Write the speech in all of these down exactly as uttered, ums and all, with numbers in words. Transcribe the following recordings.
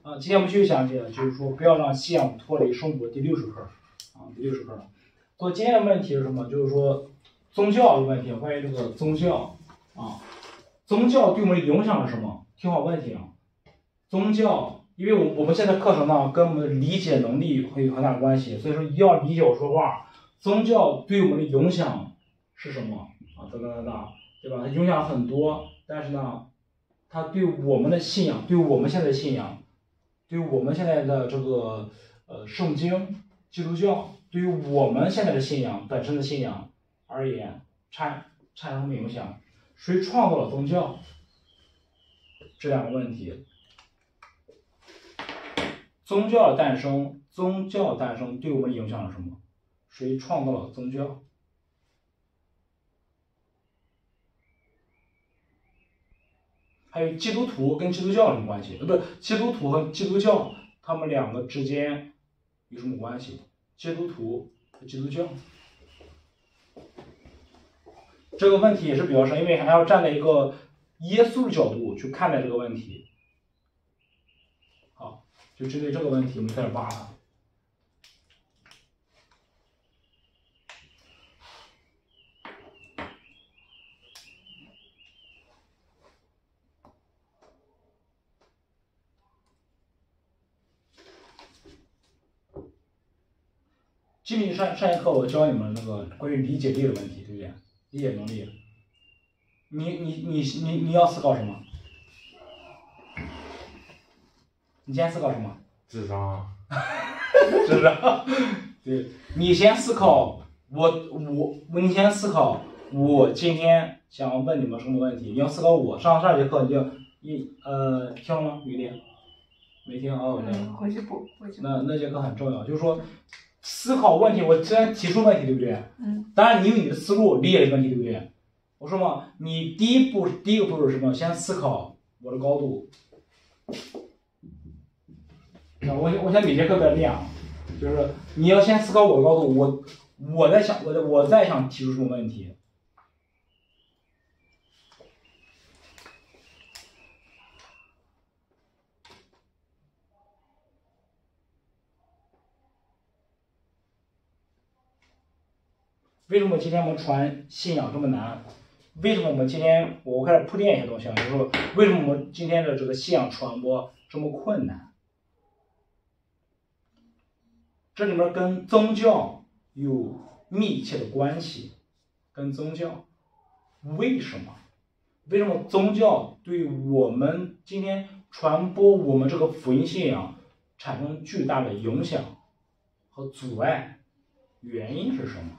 啊，今天我们继续讲解，就是说不要让信仰脱离生活第六十课啊，第六十课。所以今天的问题是什么？就是说宗教的问题，关于这个宗教啊，宗教对我们的影响是什么？听好问题啊，宗教，因为我我们现在课程呢跟我们的理解能力会有很大的关系，所以说一定要理解我说话。宗教对我们的影响是什么啊？等等等等，对吧？它影响很多，但是呢，它对我们的信仰，对我们现在的信仰。对于我们现在的这个呃圣经、基督教，对于我们现在的信仰本身的信仰而言，产产生什么影响？谁创造了宗教？这两个问题。宗教的诞生，宗教诞生对我们影响了什么？谁创造了宗教？还有基督徒跟基督教有什么关系？呃，不是，基督徒和基督教，他们两个之间有什么关系？基督徒和基督教，这个问题也是比较深，因为还要站在一个耶稣的角度去看待这个问题。好，就针对这个问题，我们开始挖它。基本上上一课我教你们那个关于理解力的问题，对不对？理解能力，你你你你你要思考什么？你先思考什么？ 智商。 智商。对，你先思考，我我你先思考，我今天想问你们什么问题？你要思考我上上节课你就一呃听了吗？雨丽？没听哦， 嗯，回去补，回去补。 那那节课很重要，就是说。思考问题，我之前提出问题，对不对？ 嗯。 当然，你有你的思路理解这个问题，对不对？我说嘛，你第一步，第一个步骤是什么？先思考我的高度。啊，我我先每节课在练啊，就是你要先思考我的高度，我我在想，我在我在想提出什么问题。为什么今天我们传信仰这么难？为什么我们今天我开始铺垫一些东西啊？就是说，为什么我们今天的这个信仰传播这么困难？这里面跟宗教有密切的关系，跟宗教，为什么？为什么宗教对我们今天传播我们这个福音信仰产生巨大的影响和阻碍？原因是什么？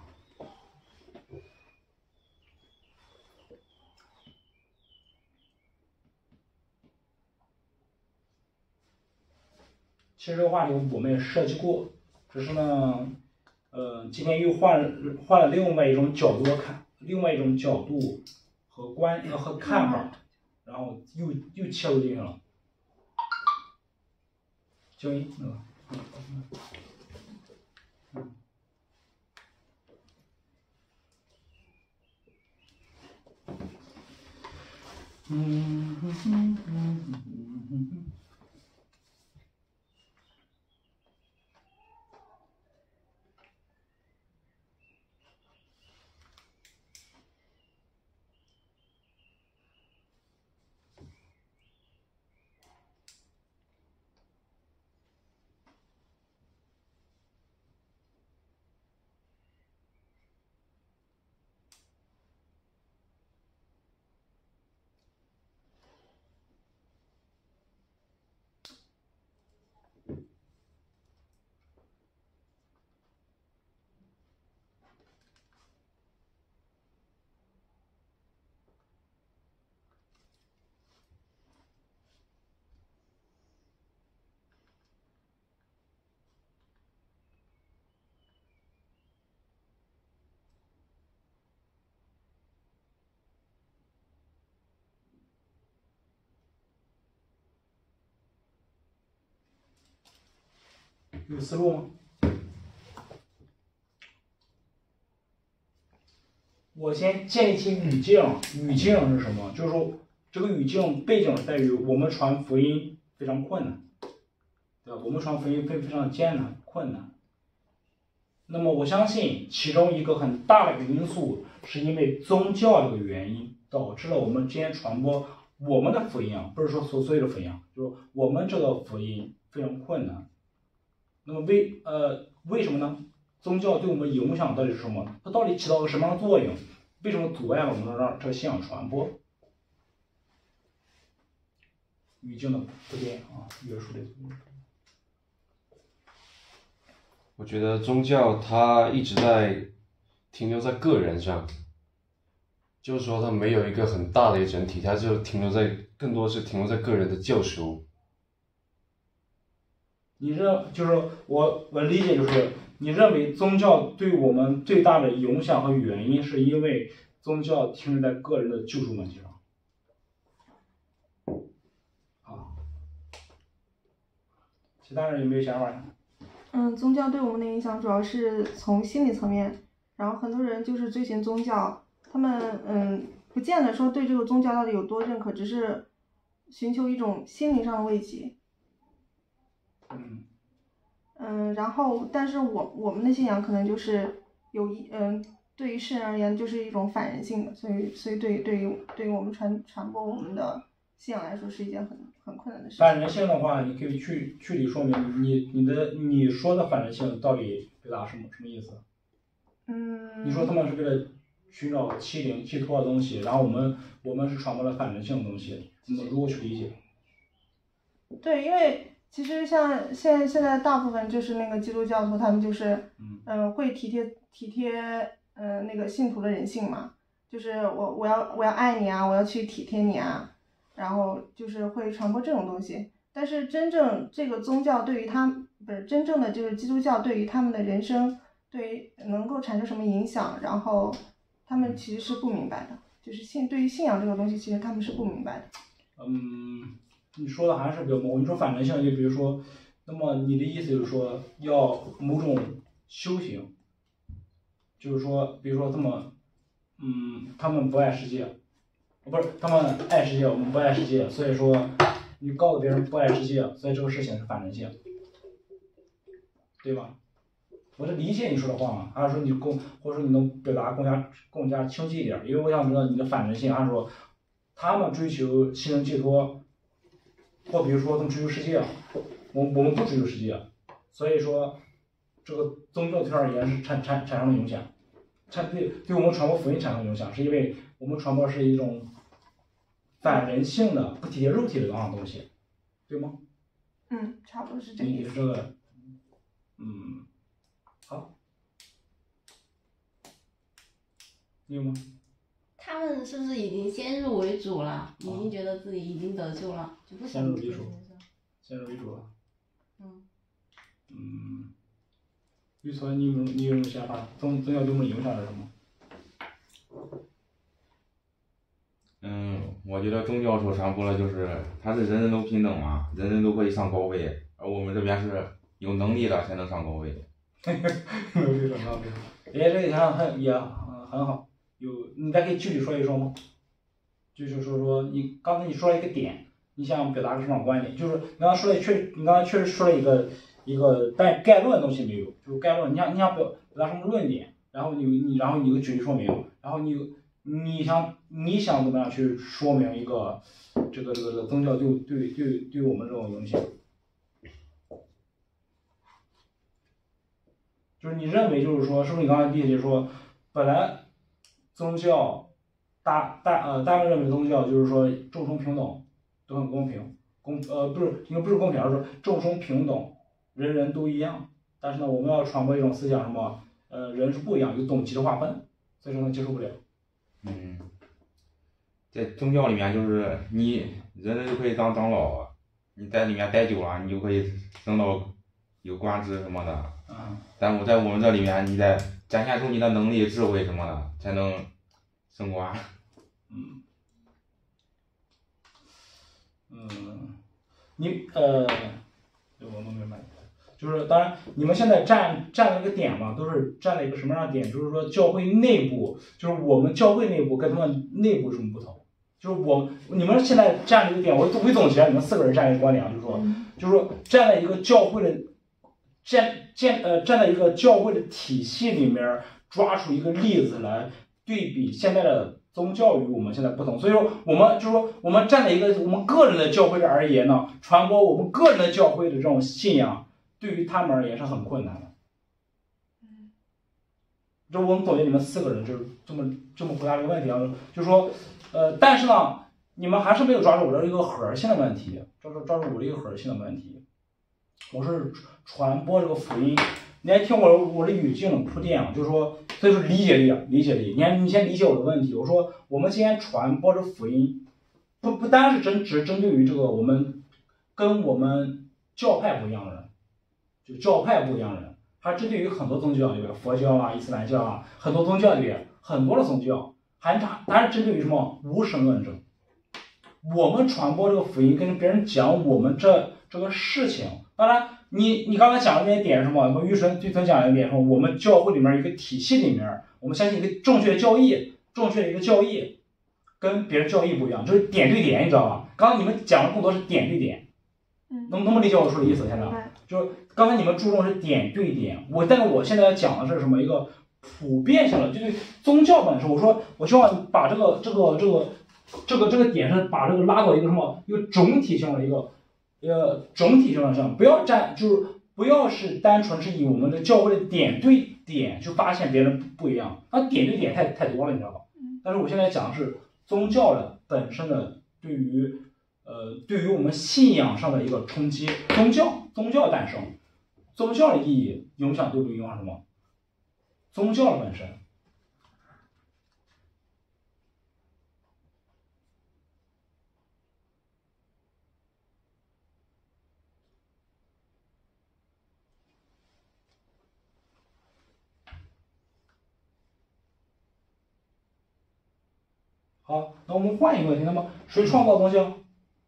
其实这个话题我们也涉及过，只是呢，呃，今天又换换了另外一种角度看，另外一种角度和观呃和看法，然后又又切入进去了。静音那个，嗯，嗯嗯嗯嗯嗯嗯。有思路吗？我先建立起语境，语境是什么？就是说这个语境背景在于我们传福音非常困难， 对吧？我们传播福音非非常艰难困难。那么我相信其中一个很大的一个因素，是因为宗教这个原因，导致了我们之间传播我们的福音啊，不是说所所有的福音啊，就是我们这个福音非常困难。那么为呃为什么呢？宗教对我们影响到底是什么？它到底起到个什么样的作用？为什么阻碍了我们让这个信仰传播？语境的铺垫啊，约束的。 我觉得宗教它一直在停留在个人上，就是说它没有一个很大的一个整体，它就停留在更多是停留在个人的救赎。 你认就是我我理解就是你认为宗教对我们最大的影响和原因，是因为宗教停留在个人的救赎问题上。好，其他人有没有想法？ 嗯，宗教对我们的影响主要是从心理层面，然后很多人就是追寻宗教，他们嗯不见得说对这个宗教到底有多认可，只是寻求一种心灵上的慰藉。 嗯嗯，然后但是我我们的信仰可能就是有一嗯对于世人而言就是一种反人性的，所以所以对于对于对于我们传传播我们的信仰来说是一件很很困难的事情。 反人性的话，你可以去具体说明你你的你说的反人性到底表达什么什么意思？ 嗯， 你说他们是为了寻找欺凌寄托的东西，然后我们我们是传播了反人性的东西，那么如何去理解？ 对，因为其实像现在现在大部分就是那个基督教徒，他们就是嗯、呃、会体贴体贴呃那个信徒的人性嘛，就是我我要我要爱你啊，我要去体贴你啊，然后就是会传播这种东西。但是真正这个宗教对于他不是真正的就是基督教对于他们的人生，对于能够产生什么影响，然后他们其实是不明白的，就是信对于信仰这个东西，其实他们是不明白的。 嗯，你说的还是比较模糊。你说反人性，就比如说，那么你的意思就是说要某种修行，就是说，比如说他们，嗯，他们不爱世界，不是他们爱世界，我们不爱世界，所以说你告诉别人不爱世界，所以这个事情是反人性，对吧？我是理解你说的话嘛，还是说你更，或者说你能表达更加更加清晰一点？因为我想知道你的反人性，还是说他们追求心灵寄托，或比如说他们追求世界，我我们不追求世界，所以说这个宗教对他而言是产产产生了影响，产对对我们传播福音产生影响，是因为我们传播是一种反人性的、不体贴肉体的这样的东西，对吗？ 嗯，差不多是这个意思。 你这个，嗯，好，你有吗？ 他们是不是已经先入为主了？已经觉得自己已经得救了，就不想先入为主，先入为主了。 嗯。 嗯。玉存，你有你有什么想法？宗宗教对我们影响是什么？ 嗯，我觉得宗教所传播的就是它是人人都平等嘛，人人都可以上高位，而我们这边是有能力的才能上高位。 能力上高位，哎，这个想很也很很好。有，你再可以具体说一说吗？就是说说你刚才你说了一个点，你想表达个什么观点？就是你刚才说的确，你刚才确实说了一个一个概概论的东西没有，就是概论，你想你想表表达什么论点，然后你你然后你有个举例说明，然后你你想你想怎么样去说明一个这个这个这个宗教对对对对我们这种影响？就是你认为就是说，是不是你刚才理解就是说，本来宗教大大呃大部分认为宗教就是说众生平等，都很公平，公呃不是应该不是公平，而是说众生平等，人人都一样。但是呢，我们要传播一种思想，什么呃人是不一样，有等级的划分，所以说呢接受不了。 嗯，在宗教里面就是你人人都可以当长老，你在里面待久了，你就可以升到有官职什么的。 嗯。 但我在我们这里面，你得展现出你的能力、智慧什么的，才能升官。 嗯。嗯，你呃，我能明白，就是当然你们现在站站了一个点嘛，都是站了一个什么样的点？就是说教会内部，就是我们教会内部跟他们内部有什么不同？ 就是我你们现在站的一个点，我我总结你们四个人站一个观点啊，就是说，就是说站在一个教会的站站呃站在一个教会的体系里面，抓出一个例子来对比现在的宗教与我们现在不同。所以说，我们就是说，我们站在一个我们个人的教会的而言呢，传播我们个人的教会的这种信仰，对于他们而言是很困难的。这我们总结你们四个人就是这么这么回答这个问题啊，就是说，呃，但是呢，你们还是没有抓住我的一个核心的问题，抓住抓住我的一个核心的问题。我是传播这个福音，你还听我我的语境的铺垫啊，就是说，所以说理解力啊，理解力，你看你先理解我的问题。我说我们今天传播这福音，不不单是针只针对于这个我们跟我们教派不一样的人，就教派不一样的人。它针对于很多宗教里边，佛教啊、伊斯兰教啊，很多宗教里边，很多的宗教，还它它是针对于什么无神论者。我们传播这个福音，跟别人讲我们这这个事情。当然，你你刚才讲的那些点是什么？我玉纯对曾讲的点说，我们教会里面一个体系里面，我们相信一个正确的教义，正确的一个教义，跟别人教义不一样，就是点对点，你知道吧？刚刚你们讲的更多是点对点，能能不能理解我说的意思？现在就是刚才你们注重是点对点，我但是我现在讲的是什么？一个普遍性的，就是宗教本身。我说我希望把这个这个这个这个这个点是把这个拉到一个什么一个整体性的一个呃整体性的上，不要站就是不要是单纯是以我们的教会的点对点去发现别人不一样，那点对点太太多了，你知道吧？但是我现在讲的是宗教的本身的对于呃对于我们信仰上的一个冲击，宗教宗教诞生。宗教的意义影响对不影响什么？宗教的本身。好，那我们换一个问题，那么谁创造宗教？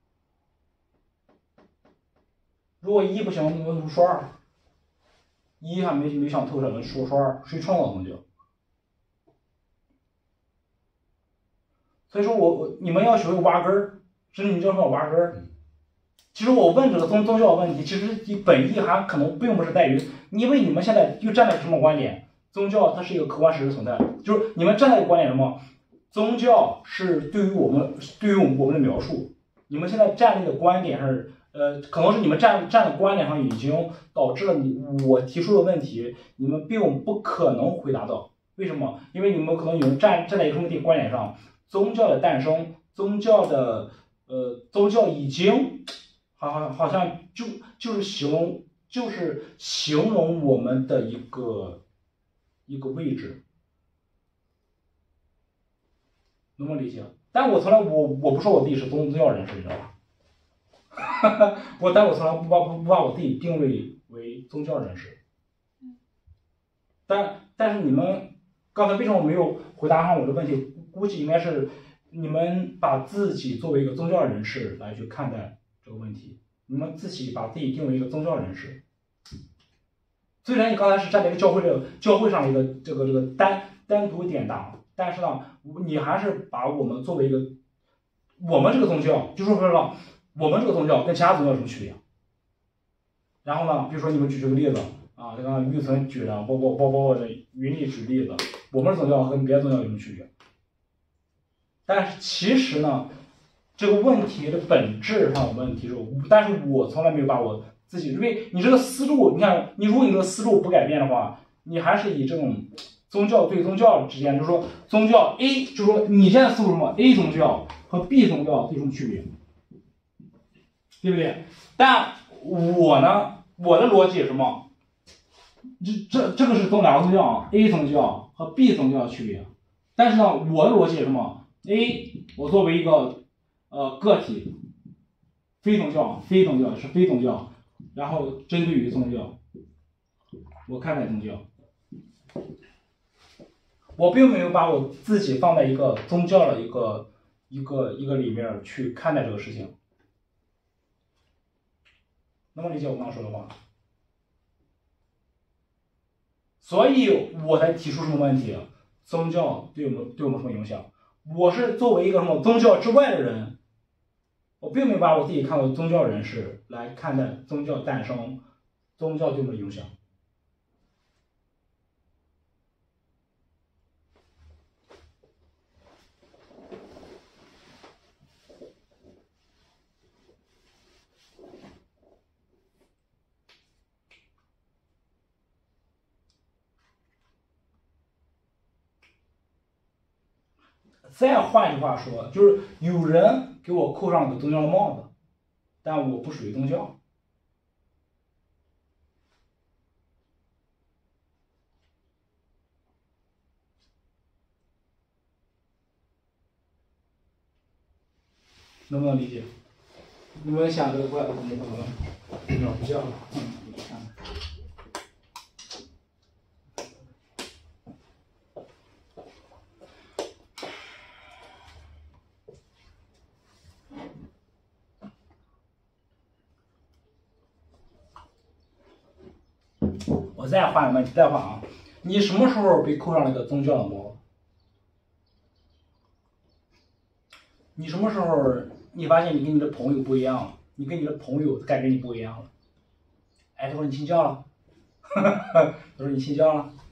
如果一不行，那么说二。一还没没想透彻的说说二，谁创造宗教？所以说我我你们要学会挖根儿，甚至你就要挖根儿。其实我问这个宗宗教问题，其实本意还可能并不是在于，因为你们现在就站在什么观点？宗教它是一个客观事实存在，就是你们站在一个观点什么？宗教是对于我们对于我们的描述，你们现在站立的观点是。呃，可能是你们站站的观点上已经导致了你我提出的问题，你们并不可能回答到。为什么？因为你们可能有人站站在一个什么地观点上，宗教的诞生，宗教的呃，宗教已经好好好像就就是形容就是形容我们的一个一个位置，能不能理解？但我从来我我不说我自己是宗教人士，你知道吧？我但我从来不把不把我自己定位为宗教人士，但但是你们刚才为什么没有回答上我的问题？估计应该是你们把自己作为一个宗教人士来去看待这个问题，你们自己把自己定为一个宗教人士。虽然你刚才是站在一个教会这个教会上一个这个这个单单独典当，但是呢，你还是把我们作为一个我们这个宗教，就说说了。我们这个宗教跟其他宗教有什么区别？然后呢，比如说你们举这个例子啊，这个玉存举的，包括包括我的云丽举例子，我们的宗教和别的宗教有什么区别？但是其实呢，这个问题的本质上有问题是，但是我从来没有把我自己，因为你这个思路，你看，你如果你这个思路不改变的话，你还是以这种宗教对宗教之间，就是说宗教 A， 就是说你现在思路什么 A 宗教和 B 宗教有什么区别？对不对？但我呢，我的逻辑是什么？这这这个是从两个宗教啊 ，A 宗教和 B 宗教的区别。但是呢，我的逻辑是什么 ？A 我作为一个呃个体，非宗教，非宗教是非宗教，然后针对于宗教，我看待宗教，我并没有把我自己放在一个宗教的一个一个一个里面去看待这个事情。能不能理解我刚刚说的话？所以我才提出什么问题？宗教对我们对我们什么影响？ 我是作为一个什么宗教之外的人，我并没有把我自己看作宗教人士来看待宗教诞生，宗教对我们的影响。再换句话说，就是有人给我扣上个宗教的帽子，但我不属于宗教。能不能理解？你们想这个怪怎么怎么怎么不叫了？嗯，你看看。我再换个问题，再换啊！你什么时候被扣上了一个宗教的帽子？你什么时候你发现你跟你的朋友不一样了？你跟你的朋友感觉你不一样了？哎，他说你信教了，他说你信教了。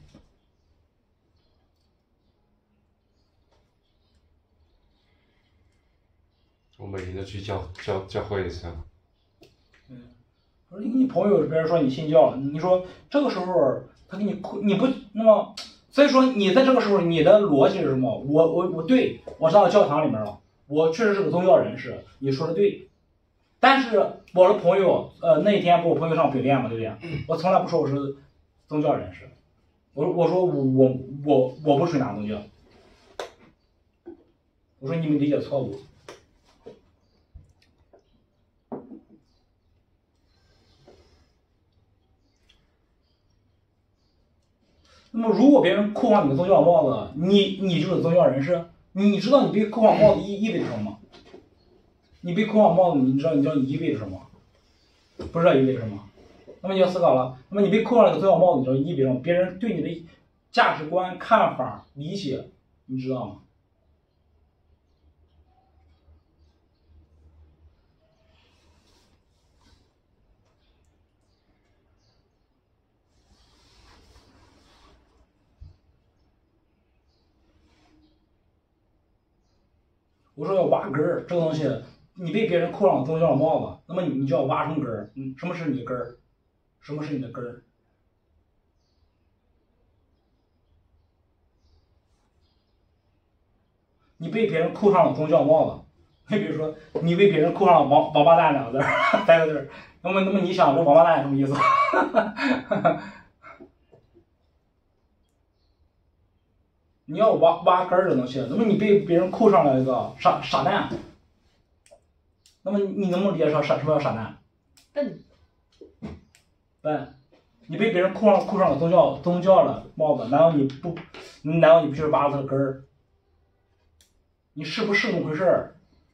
我每天都去教教教会一下。 嗯，说你跟你朋友，别人说你信教了，你说这个时候他给你扣，你不那么，所以说你在这个时候你的逻辑是什么？我我我对我上了教堂里面了，我确实是个宗教人士，你说的对。但是我的朋友，呃，那一天不我朋友上饼店嘛，对不对？我从来不说我是宗教人士，我我说我我我我不属于哪宗教，我说你们理解错误。那么，如果别人扣上你的宗教帽子，你你就是宗教人士，你知道你被扣上帽子意意味着什么吗？你被扣上帽子，你知道你知道你意味着什么？不知道意味着什么？那么你要思考了，那么你被扣上了个宗教帽子，你知道意味着什么？别人对你的价值观、看法、理解，你知道吗？我说要挖根儿，这个东西，你被别人扣上宗教帽子，那么你你就要挖什么根儿？嗯，什么是你的根儿？什么是你的根儿？你被别人扣上了宗教帽子，你比如说你被别人扣上了王王八蛋两个字儿，三个字儿，那么那么你想这王八蛋什么意思？你要挖挖根儿这东西，那么你被别人扣上了一个傻傻蛋，那么你能不能理解说傻什么叫傻蛋？ 笨。 笨。你被别人扣上扣上了宗教宗教的帽子，难道你不难道你不去挖它的根儿？你是不是那么回事儿？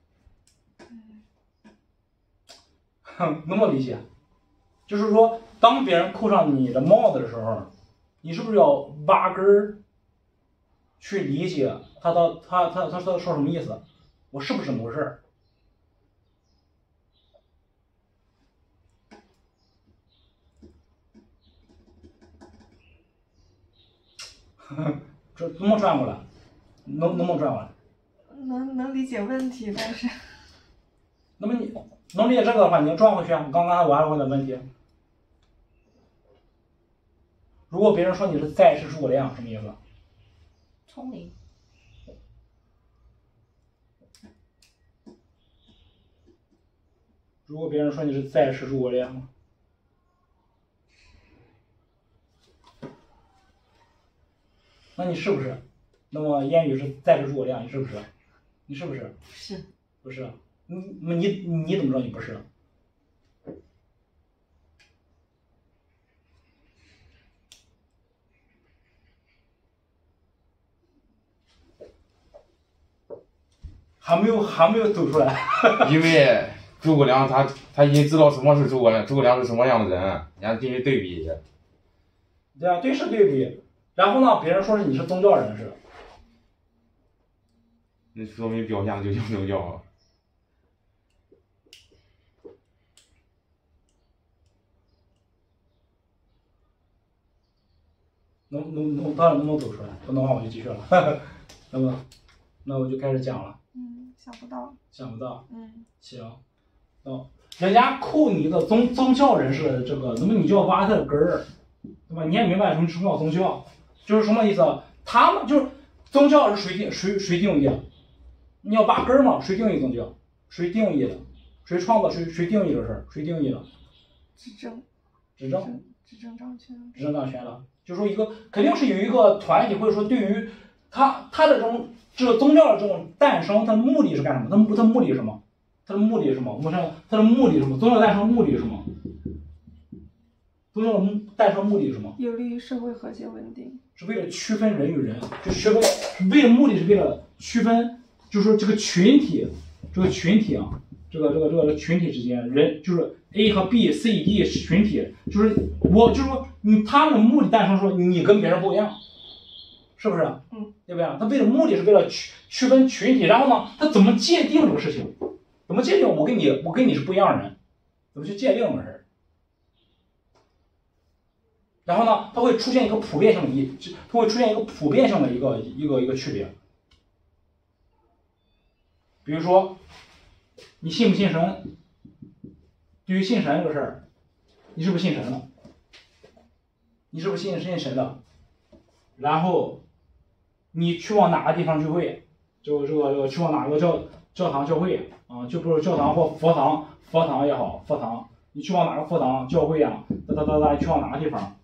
能不能理解？就是说，当别人扣上你的帽子的时候，你是不是要挖根儿？去理解他到他他他说说什么意思，我是不是这么回事儿？这能不能转过来？能能不能转过来？ 能能理解问题，但是。 那么你能理解这个的话，你要转回去啊！刚刚我还问的问题，如果别人说你是在世诸葛亮，什么意思？ 聪明。 如果别人说你是在世诸葛亮，那你是不是？那么烟雨是在世诸葛亮，你是不是？你是不是？ 是。 不是？你你你怎么知道你不是？还没有还没有走出来。 因为诸葛亮他他已经知道什么是诸葛亮，诸葛亮是什么样的人，人家进行对比。 对啊，对视对比。然后呢，别人说是你是宗教人士。 那说明表现的就像宗教了。 能能能，当然能不能走出来？不能的话我就继续了。那么，那我就开始讲了。 嗯，想不到。 想不到。 嗯。 行。哦，人家扣你的宗宗教人士的这个，那么你就要挖他的根儿，对吧？你也明白什么什么叫宗教，就是什么意思？他们就是宗教是谁定谁谁定义的？你要挖根儿嘛？谁定义宗教？谁定义的？谁创造？谁谁定义这事儿？谁定义的？ 执政。 执政。 执政掌权。 执政掌权了。就说一个肯定是有一个团体，或者说对于他他的这种这个宗教的这种诞生，它的目的是干什么？它它目的是什么？它的目的是什么？我们看它的目的是什么？宗教诞生目的是什么？宗教的诞生目的是什么？ 有利于社会和谐稳定。 是为了区分人与人，就区分，为了目的是为了区分，就是说这个群体，这个群体啊，这个这个这个群体之间，人就是 A 和 B、C、D 群体，就是我就是说你他们的目的诞生说你跟别人不一样，是不是？ 嗯， 对不对？他为了目的是为了区区分群体，然后呢，他怎么界定这个事情？怎么界定我跟你我跟你是不一样的人？怎么去界定这个事儿？然后呢，它会出现一个普遍性的一，它会出现一个普遍性的一个一个一个区别。比如说，你信不信神？对于信神这个事儿，你是不是信神的？你是不是信信神的？然后，你去往哪个地方聚会？就这个这个去往哪个教教堂教会啊？就不是教堂或佛堂，佛堂也好，佛堂，你去往哪个佛堂教会啊？哒哒哒哒，你去往哪个地方？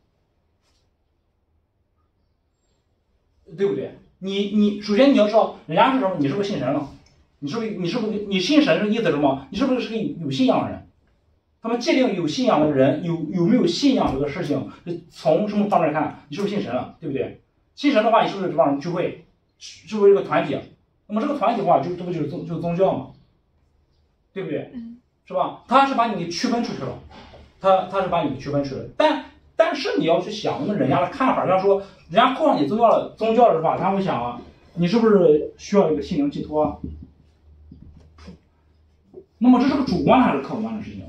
对不对？你你首先你要知道人家是什么，你是不是信神了？你是不是你是不是你信神的意思是什么？你是不是是个有信仰的人？他们界定有信仰的人有有没有信仰这个事情，从什么方面看？你是不是信神了？对不对？信神的话，你是不是这帮人聚会，是不是这个团体？那么这个团体的话，就这不就是宗就是宗教嘛？对不对？是吧？他是把你区分出去了，他他是把你区分出去了，但。但是你要去想，那么人家的看法，人家说，人家扣上你宗教的宗教的话，他会想啊，你是不是需要一个心灵寄托啊？那么这是个主观还是客观的事情？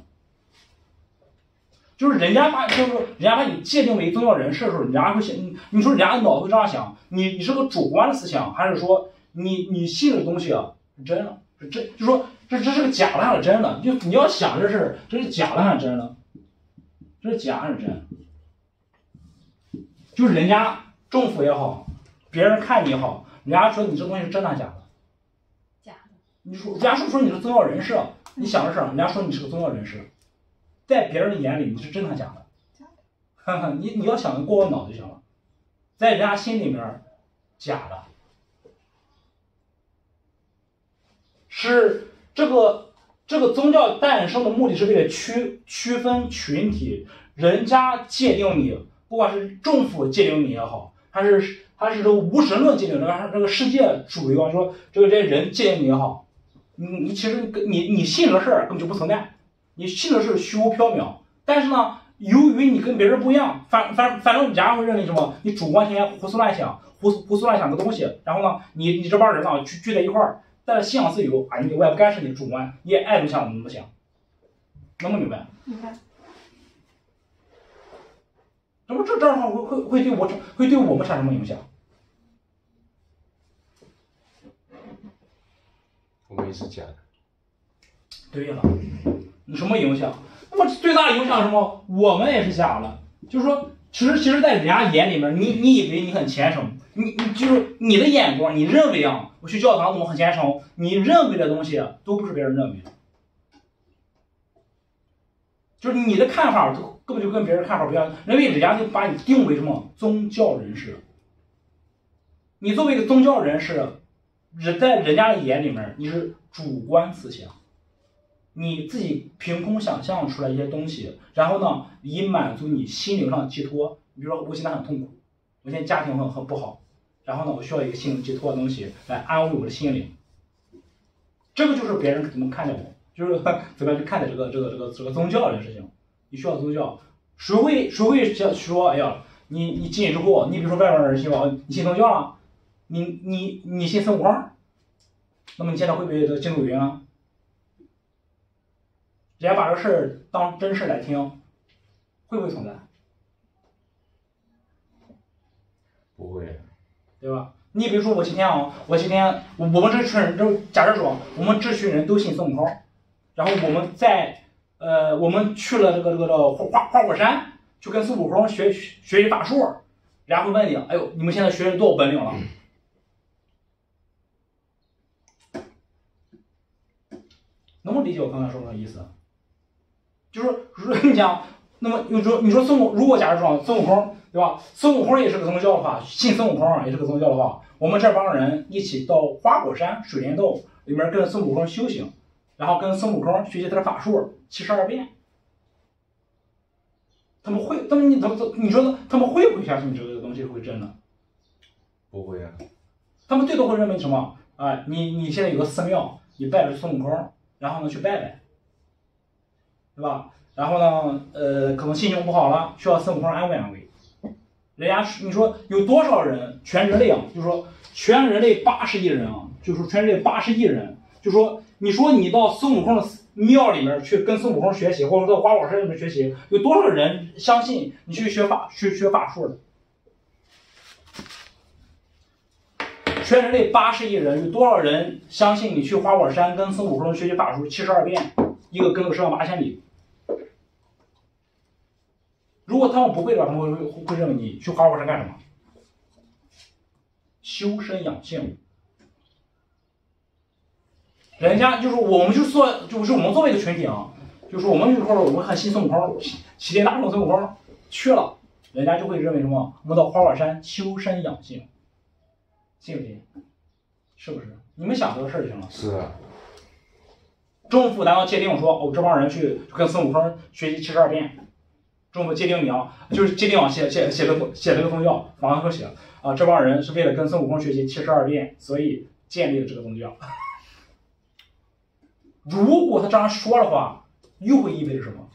就是人家把，就是人家把你界定为宗教人士的时候，人家会想，你你说人家脑子会这样想，你你是个主观的思想，还是说你你信的东西啊是真的，是真，就说这这是个假的还是真的？就你要想这事，这是假的还是真的？这是假还是真？就是人家政府也好，别人看你也好，人家说你这东西是真的假的？ 假的。 你说人家是不是说你是宗教人士？你想的是，人家说你是个宗教人士，在别人的眼里你是真的假的？ 假的。 哈哈，你你要想的过我脑就行了，在人家心里面，假的。是这个这个宗教诞生的目的是为了区区分群体，人家界定你。不管是政府界定你也好，还是还是这个无神论界定这个这个世界主流啊，说这个这些人界定你也好，你你其实你你信的事儿根本就不存在，你信的是虚无缥缈。但是呢，由于你跟别人不一样，反反反正人家会认为什么？你主观天天胡思乱想，胡胡思乱想个东西，然后呢，你你这帮人啊聚聚在一块儿，但是信仰自由啊，你我也不干涉你主观，你也爱怎么想怎么想，能不明白？ 明白。 那么这这样的话会会会对我会对我们产生什么影响？ 我们也是假的。 对了，你什么影响？那么最大的影响是什么？我们也是假的。就是说，其实其实，在人家眼里面，你你以为你很虔诚，你你就是你的眼光，你认为啊，我去教堂怎么很虔诚？你认为的东西都不是别人认为的，就是你的看法都。根本就跟别人看法不一样，因为人家就把你定为什么宗教人士。你作为一个宗教人士，人在人家的眼里面，你是主观思想，你自己凭空想象出来一些东西，然后呢，以满足你心灵上的寄托。比如说，我现在很痛苦，我现在家庭很很不好，然后呢，我需要一个心灵寄托的东西来安慰我的心灵。这个就是别人怎么看待我，就是怎么样去看待这个这个这个这个宗教这个事情。你需要宗教，谁会谁会想说，哎呀，你你进去之后，你比如说外边人信吧，你信宗教啊，你你你信孙悟空， 那么你现在会不会这个进入云啊？人家把这个事儿当真事来听，会不会存在？ 不会， 对吧？你比如说我今天啊，我今天我我们这群人，就假设说我们这群人都信孙悟空，然后我们在呃我们去了这个这个这个花花果山，去跟孙悟空学学习法术，然后问你，哎呦，你们现在学了多少本领了？能不能理解我刚才说的意思？就是如你讲，那么你说你说孙悟，如果假如说孙悟空，对吧？孙悟空也是个宗教的话，信孙悟空也是个宗教的话，我们这帮人一起到花果山水帘洞里面跟孙悟空修行，然后跟孙悟空学习他的法术七十二变，他们会，他们你他们你说他们会不会相信这个东西会真的？ 不会啊。 他们最多会认为什么？啊、呃，你你现在有个寺庙，你拜着孙悟空，然后呢去拜拜，对吧？然后呢，呃，可能心情不好了，需要孙悟空安慰安慰。人家你说有多少人，全人类啊，就说全人类八十亿人啊，就说全人类八十亿人，就说你说你到孙悟空的庙里面去跟孙悟空学习，或者说到花果山里面学习，有多少人相信你去学法学学法术的？全人类八十亿人，有多少人相信你去花果山跟孙悟空学习法术七十二变，一个跟个十万八千里？如果他们不会的话，他们会会认为你去花果山干什么？修身养性。人家就是我们就说，就是我们作为一个群体啊，就是我们一会儿我们很信孙悟空，齐天大圣孙悟空去了，人家就会认为什么？我们到花果山修身养性，信不信？是不是？你们想这个事儿就行了。 是啊。 政府难道界定说，哦，这帮人去跟孙悟空学习七十二变？政府界定你啊，就是界定啊，写写写的写这个宗教，网上说写啊，这帮人是为了跟孙悟空学习七十二变，所以建立了这个宗教。如果他这样说的话，又会意味着什么？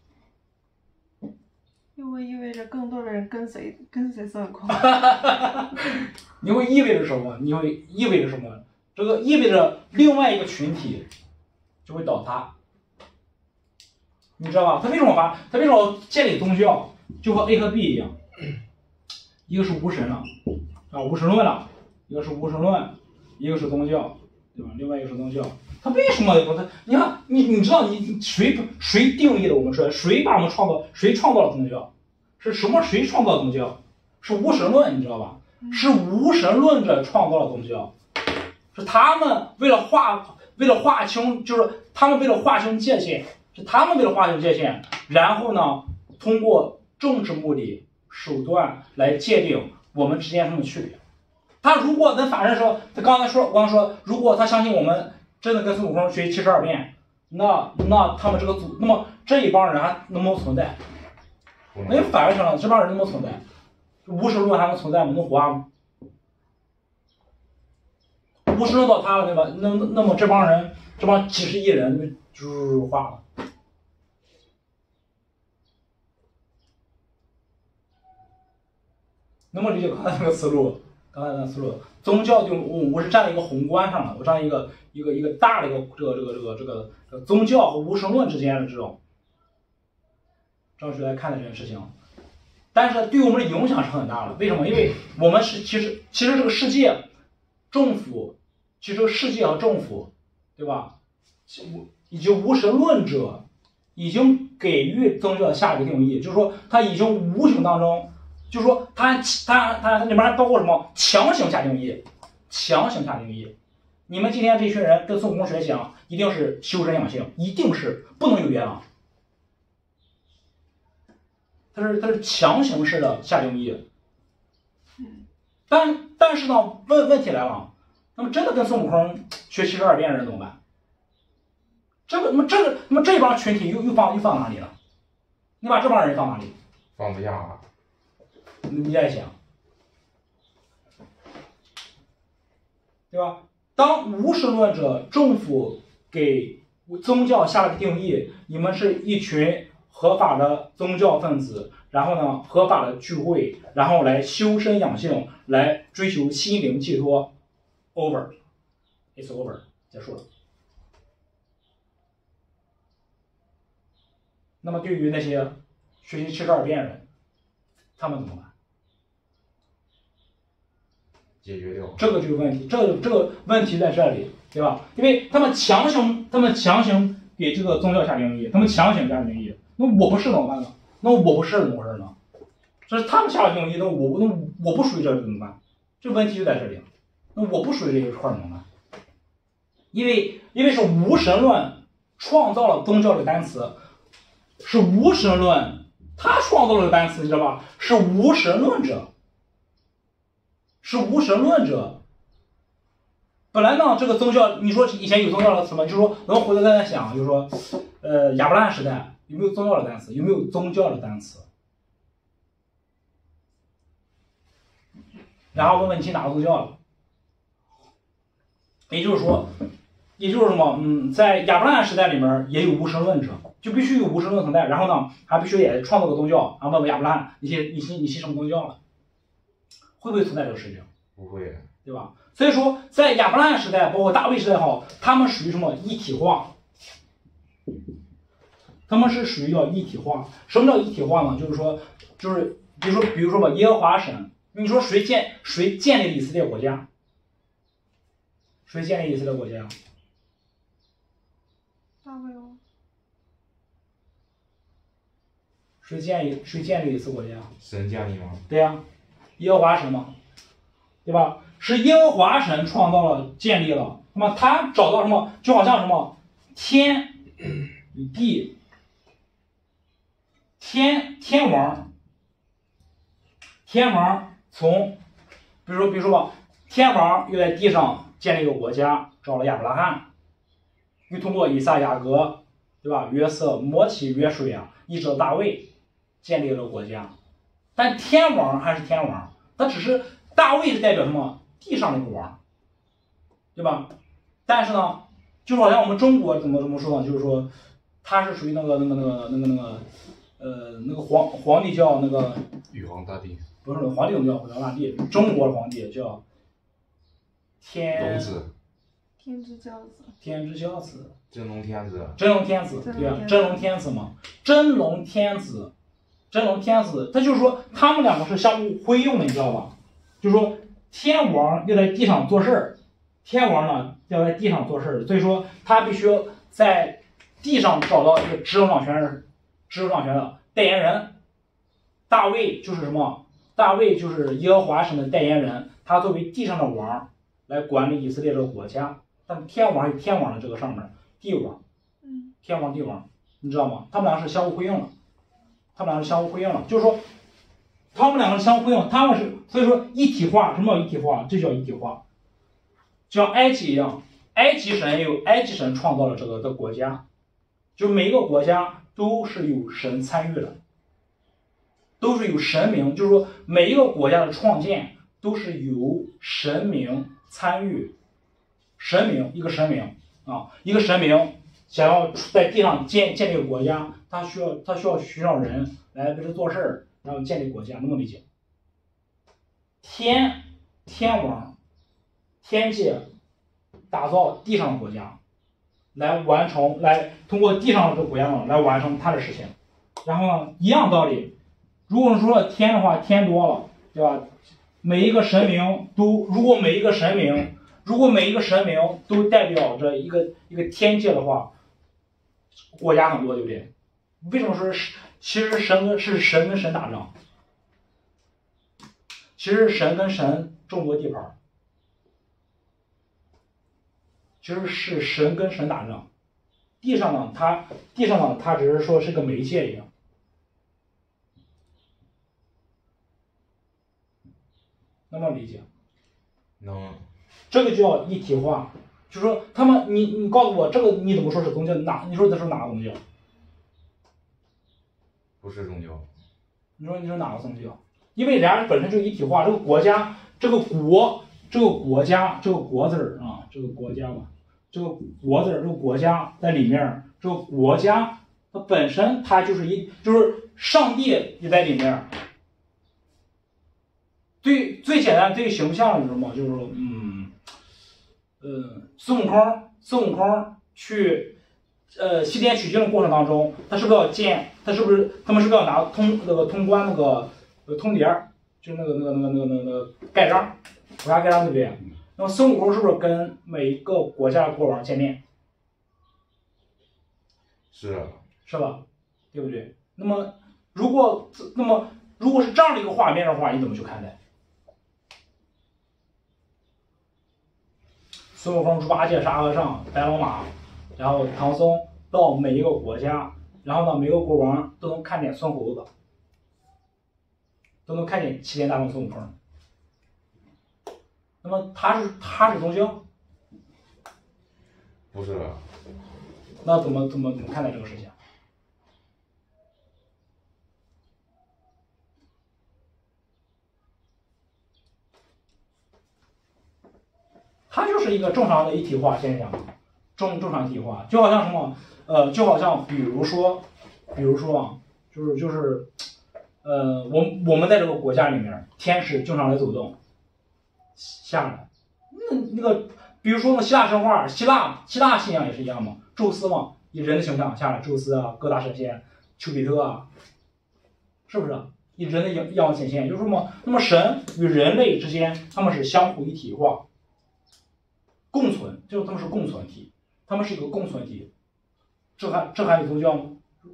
又会意味着更多的人跟随跟随孙悟空。 你会意味着什么？你会意味着什么？这个意味着另外一个群体就会倒塌。你知道吧？他为什么发？他为什么建立宗教？就和 A 和 B 一样，一个是无神了，啊，无神论了，一个是无神论，一个是宗教，对吧？另外一个是宗教。他为什么不？他你看，你你知道你谁谁定义了我们出来？谁把我们创造？谁创造了宗教？是什么？谁创造宗教？是无神论，你知道吧？是无神论者创造了宗教，是他们为了划为了划清，就是他们为了划清界限。是他们为了划清界限，然后呢，通过政治目的手段来界定我们之间什么区别。他如果能反正说，他刚才说，我刚才说，如果他相信我们真的跟孙悟空学习七十二变，那那他们这个组，那么这一帮人还能不能存在？那就反过来了，这帮人能不能存在？无神论还能存在吗？能活吗？无神论倒塌了，对吧？那那么这帮人，这帮几十亿人就是化了。能不能理解刚才那个思路？刚才那个思路，宗教就我我是站在一个宏观上的，我站在一个一个一个大的一个这个这个这个这个这个宗教和无神论之间的这种这样去来看待这件事情，但是对我们的影响是很大的。为什么？因为我们是其实其实这个世界政府，其实这个世界和政府，对吧？以及无神论者已经给予宗教下一个定义，就是说他已经无形当中。就是说他，他他他里面还包括什么？强行下定义，强行下定义。你们今天这群人跟孙悟空学习啊，一定是修身养性，一定是不能有别的。他是他是强行式的下定义。但但是呢，问问题来了，那么真的跟孙悟空学七十二变的人怎么办？这个那么这个那么这帮群体又又放又放哪里了？你把这帮人放哪里？ 放不下了。 你在想，对吧？当无神论者政府给宗教下了个定义，你们是一群合法的宗教分子，然后呢，合法的聚会，然后来修身养性，来追求心灵寄托 ，over，it's over。 结束了。那么对于那些学习七十二变人，他们怎么办？ 解决掉。 这个就是问题，这个这个问题在这里，对吧？因为他们强行，他们强行给这个宗教下定义，他们强行下定义，那我不是怎么办呢？那我不是怎么回事呢？这是他们下了定义，那我那我不属于这怎么办？这问题就在这里，那我不属于这一块怎么办？因为因为是无神论创造了宗教的单词，是无神论，他创造了单词，你知道吧？是无神论者。是无神论者。本来呢，这个宗教，你说以前有宗教的词吗？就是说，能回头再想，就是说，呃，亚伯拉罕时代有没有宗教的单词？有没有宗教的单词？然后问问你信哪个宗教了？也就是说，也就是什么？嗯，在亚伯拉罕时代里面也有无神论者，就必须有无神论存在。然后呢，还必须也创造个宗教，然后问问亚伯拉罕，你信你信你信什么宗教了？会不会存在这个事情？ 不会， 对吧？所以说，在亚伯拉罕时代，包括大卫时代好，他们属于什么一体化？他们是属于叫一体化。什么叫一体化呢？就是说，就是比如说，比如说吧，耶和华神，你说谁建谁建立以色列国家？谁建立以色列国家？ 大卫王。 谁建立谁建立以色列国家？ 神建立吗？ 对呀、啊，耶和华神嘛，对吧？是耶和华神创造了、建立了。那么他找到什么？就好像什么天与地，天天王，天王从，比如说比如说吧，天王又在地上建立一个国家，找了亚伯拉罕，又通过以撒、雅各，对吧？约瑟、摩西、约书亚，一直到大卫，建立了国家。但天王还是天王，他只是大卫是代表什么？地上的一个王，对吧？但是呢，就好像我们中国怎么怎么说呢？就是说，他是属于那个那个那个那个那个，呃，那个皇皇帝叫那个玉皇大帝， 不是皇帝，我们叫玉皇大帝，中国皇帝叫天龙子， 天之骄子， 天之骄子， 真龙天子， 真龙天子，对吧？真龙天子嘛，真龙天子，真龙天子，他就是说他们两个是相互辉映的，你知道吧？就是说天王要在地上做事儿，天王呢要在地上做事儿，所以说他必须在地上找到一个执政掌权、执政掌权的代言人。大卫就是什么？大卫就是耶和华神的代言人，他作为地上的王来管理以色列这个国家。但天王是天王的这个上面，地王， 嗯， 天王地王，你知道吗？他们俩是相互辉映的，他们俩是相互辉映的，就是说。他们两个相互辉映，他们是所以说一体化。什么叫一体化？这叫一体化，就像埃及一样，埃及神也有埃及神创造了这个的国家，就每一个国家都是有神参与的，都是有神明，就是说每一个国家的创建都是由神明参与，神明一个神明啊，一个神明想要在地上建建立一个国家，他需要他需要需要人来为他做事儿。然后建立国家，那么理解。天天王，天界打造地上的国家，来完成，来通过地上的这个国家呢，来完成他的事情。然后呢，一样道理，如果说天的话，天多了，对吧？每一个神明都，如果每一个神明，如果每一个神明都代表着一个一个天界的话，国家很多，对不对？为什么说是？其实神跟是神跟神打仗，其实神跟神争夺地盘，其实是神跟神打仗。地上呢，它地上呢，它只是说是个媒介一样。能不能理解？ 能。 这个叫一体化，就是说他们，你你告诉我这个你怎么说是宗教？哪你说这是哪个宗教？ 不是宗教。 你说你说哪个宗教？因为人家本身就一体化，这个国家，这个国，这个国家，这个国字儿啊，这个国家嘛，这个国字儿，这个国家在里面，这个国家它本身它就是一，就是上帝也在里面。最最简单、最形象的是什么？就是说，嗯，呃，孙悟空， 孙悟空去呃西天取经的过程当中，他是不是要建？他是不是他们是不是要拿通那个通关那个呃通牒，就是那个那个那个那个那个那个盖章，国家盖章对不对？那么孙悟空是不是跟每一个国家的国王见面？ 是啊， 是吧？对不对？那么如果那么如果是这样的一个画面的话，你怎么去看待？孙悟空、猪八戒、沙和尚、白龙马，然后唐僧到每一个国家，然后呢，每个国王都能看见孙猴子，都能看见齐天大圣孙悟空。那么他是他是宗教？ 不是啊， 那怎么怎么怎么看待这个事情？它就是一个正常的一体化现象，正正常一体化，就好像什么，呃，就好像比如说，比如说啊，就是就是，呃，我我们在这个国家里面，天使经常来走动，下来，那那个，比如说那希腊神话，希腊希腊信仰也是一样嘛，宙斯嘛，以人的形象下来，宙斯啊，各大神仙，丘比特啊，是不是？以人的样样显现，就是说嘛，那么神与人类之间，他们是相互一体化。共存，就是他们是共存体，他们是一个共存体，这还这还有宗教吗？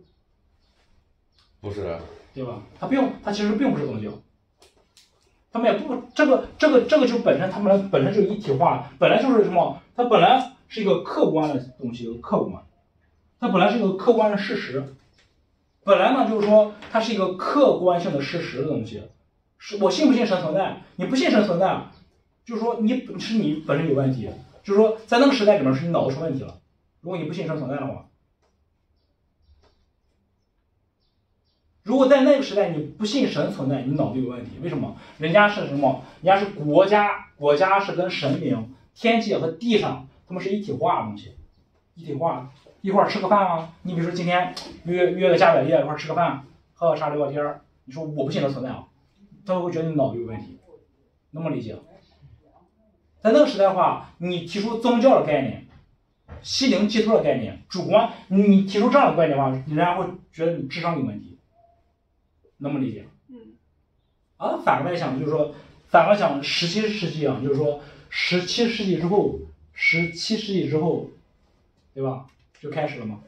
不是啊， 对吧？它并它其实并不是宗教，他们也不这个这个这个就本身他们本身就一体化，本来就是什么？它本来是一个客观的东西，客观，它本来是一个客观的事实，本来呢就是说它是一个客观性的事实的东西，是我信不信神存在？你不信神存在，就是说你是你本身有问题。就是说，在那个时代里面是你脑子出问题了。如果你不信神存在的话，如果在那个时代你不信神存在，你脑子有问题。为什么？人家是什么？人家是国家，国家是跟神明、天界和地上他们是一体化的东西，一体化。一块儿吃个饭啊，你比如说今天约约个加百列一块儿吃个饭，喝个茶聊个天儿，你说我不信神存在啊，他会觉得你脑子有问题，能不能理解？在那个时代的话，你提出宗教的概念、心灵寄托的概念、主观，你提出这样的观点的话，人家会觉得你智商有问题，能不能理解？ 嗯。 啊，反过来想，就是说，反过来想，十七世纪啊，就是说，十七世纪之后，十七世纪之后，对吧？就开始了嘛，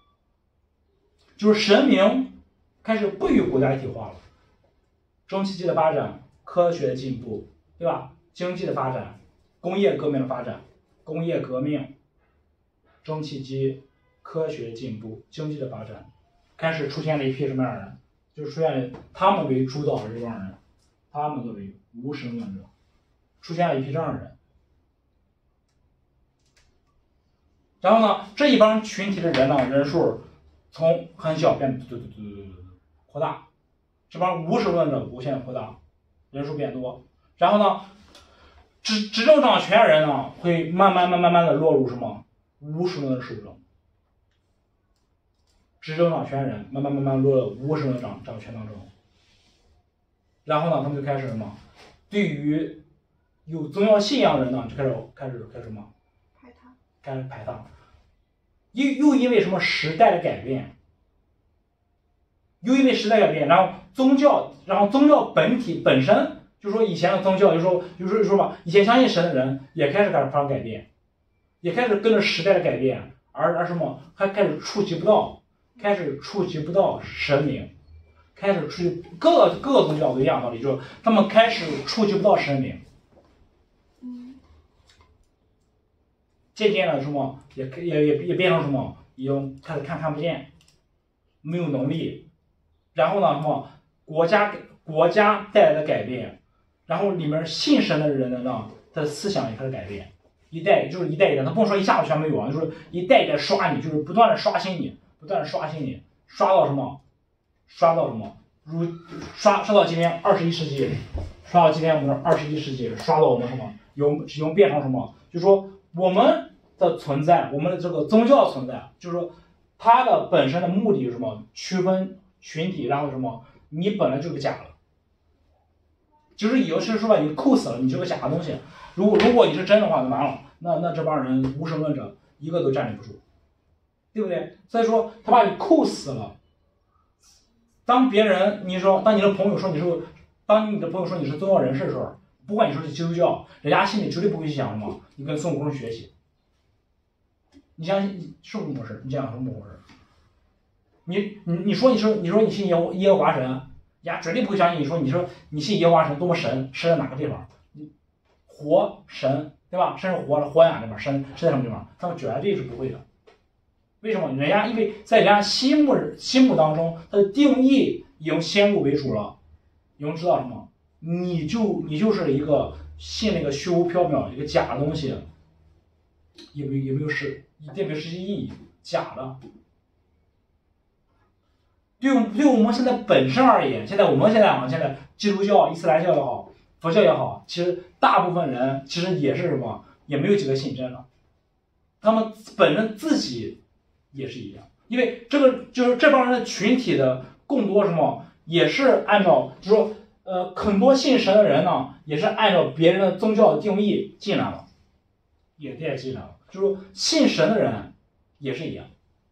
就是神明开始不与国家一体化了，中世纪的发展，科学的进步，对吧？经济的发展。工业革命的发展，工业革命、蒸汽机、科学进步、经济的发展，开始出现了一批什么样的人？就是出现了他们为主导的这帮人，他们作为无神论者，出现了一批这样的人。然后呢，这一帮群体的人呢，人数从很小变对对对对对扩大，这帮无神论者无限扩大，人数变多。然后呢？执执政掌权人呢，会慢慢慢慢慢的落入什么无神论的手中。执政掌权人慢慢慢慢落入无神论掌掌权当中。然后呢，他们就开始什么？对于有宗教信仰的人呢，就开始开始开始什么？ 排他。 开始排他。又又因为什么时代的改变？又因为时代改变，然后宗教，然后宗教本体本身。就是说以前的宗教，就是说，就是说吧，以前相信神的人也开始开始发生改变，也开始跟着时代的改变，而而什么，还开始触及不到，开始触及不到神明，开始触及各个各个宗教都一样道理，就是他们开始触及不到神明， 嗯， 渐渐的什么，也也也也变成什么，已经开始看看不见，没有能力，然后呢什么，国家国家带来的改变。然后里面信神的人呢，他的思想也开始改变，一代就是一代一代，他不能说一下子全没有啊，就是一代一代刷你，就是不断的刷新你，不断的刷新你，刷到什么？刷到什么？如刷刷到今天二十一世纪，刷到今天我们二十一世纪，刷到我们什么？有已经变成什么？就是说我们的存在，我们的这个宗教存在，就是说它的本身的目的是什么？区分群体，然后什么？你本来就是个假的。就是有些说吧，你扣死了，你这个假的东西。如果如果你是真的话，那完了，那那这帮人无神论者一个都站立不住，对不对？所以说他把你扣死了。当别人你说，当你的朋友说你是，当你的朋友说你是宗教人士的时候，不管你说是基督教，人家心里绝对不会想什么，你跟孙悟空学习。你相信是不是这么回事？你讲什么回事？你你你说你说你说你信耶和耶和华神，人家绝对不会相信你说你说你信耶和华神多么神，神在哪个地方？活神对吧？神是活了，活在哪地方？神神在什么地方？他们绝对是不会的。为什么？人家因为在人家心目心目当中，它的定义已经先入为主了，已经知道什么？你就你就是一个信那个虚无缥缈一个假的东西，也没也没有实也没有实际意义，假的。对我对我们现在本身而言，现在我们现在啊，现在基督教、伊斯兰教也好，佛教也好，其实大部分人其实也是什么，也没有几个信真的，他们本身自己也是一样，因为这个就是这帮人的群体的更多什么，也是按照就是说呃很多信神的人呢，也是按照别人的宗教的定义进来了，也也进来了，就是说信神的人也是一样。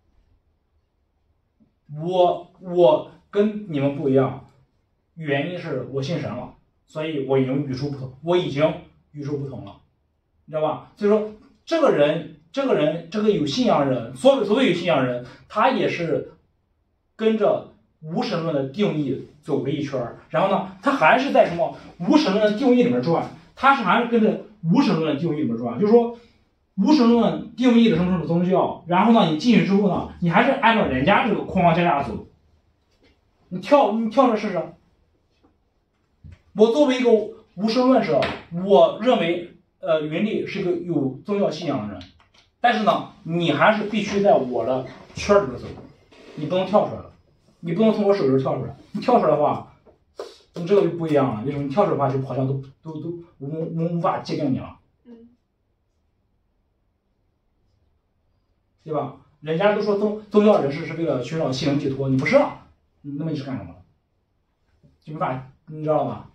我我跟你们不一样，原因是我信神了，所以我已经与众不同，我已经与众不同了，你知道吧？所以说这个人，这个人，这个有信仰人，所谓所谓有信仰人，他也是跟着无神论的定义走了一圈，然后呢，他还是在什么无神论的定义里面转，他是还是跟着无神论的定义里面转，就是说。无神论定义的什么什么宗教，然后呢，你进去之后呢，你还是按照人家这个框架下走，你跳你跳着试试。我作为一个无神论者，我认为呃云丽是一个有宗教信仰的人，但是呢，你还是必须在我的圈里面走，你不能跳出来了，你不能从我手里跳出来，你跳出来的话，你这个就不一样了。为什么？你跳出来的话，就好像都都都无无无法界定你了。对吧？人家都说宗宗教人士是为了寻找心灵寄托，你不是啊？那么你是干什么的？就没法，你知道吧？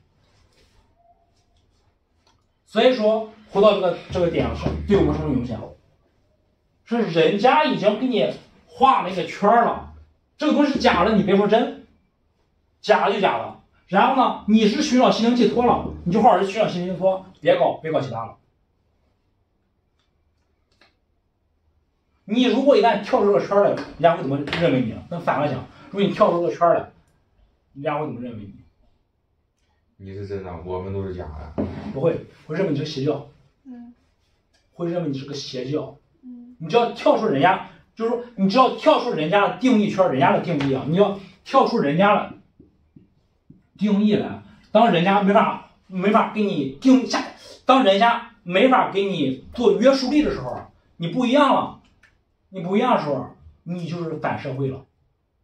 所以说，回到这个这个点上，对我们什么影响？是人家已经给你画了一个圈了，这个东西是假的，你别说真，假的就假的。然后呢，你是寻找心灵寄托了，你就好好的寻找心灵寄托，别搞别搞其他了。你如果一旦跳出这个圈来，人家会怎么认为你呢？那反过来讲，如果你跳出这个圈来，人家会怎么认为你？ 你是真的，我们都是假的。 不会，会认为你是邪教。 嗯。 会认为你是个邪教。 嗯。 你只要跳出人家，就是说，你只要跳出人家的定义圈，人家的定义啊，你要跳出人家的定义来。当人家没法没法给你定下，当人家没法给你做约束力的时候，你不一样了。你不一样的时候，你就是反社会了，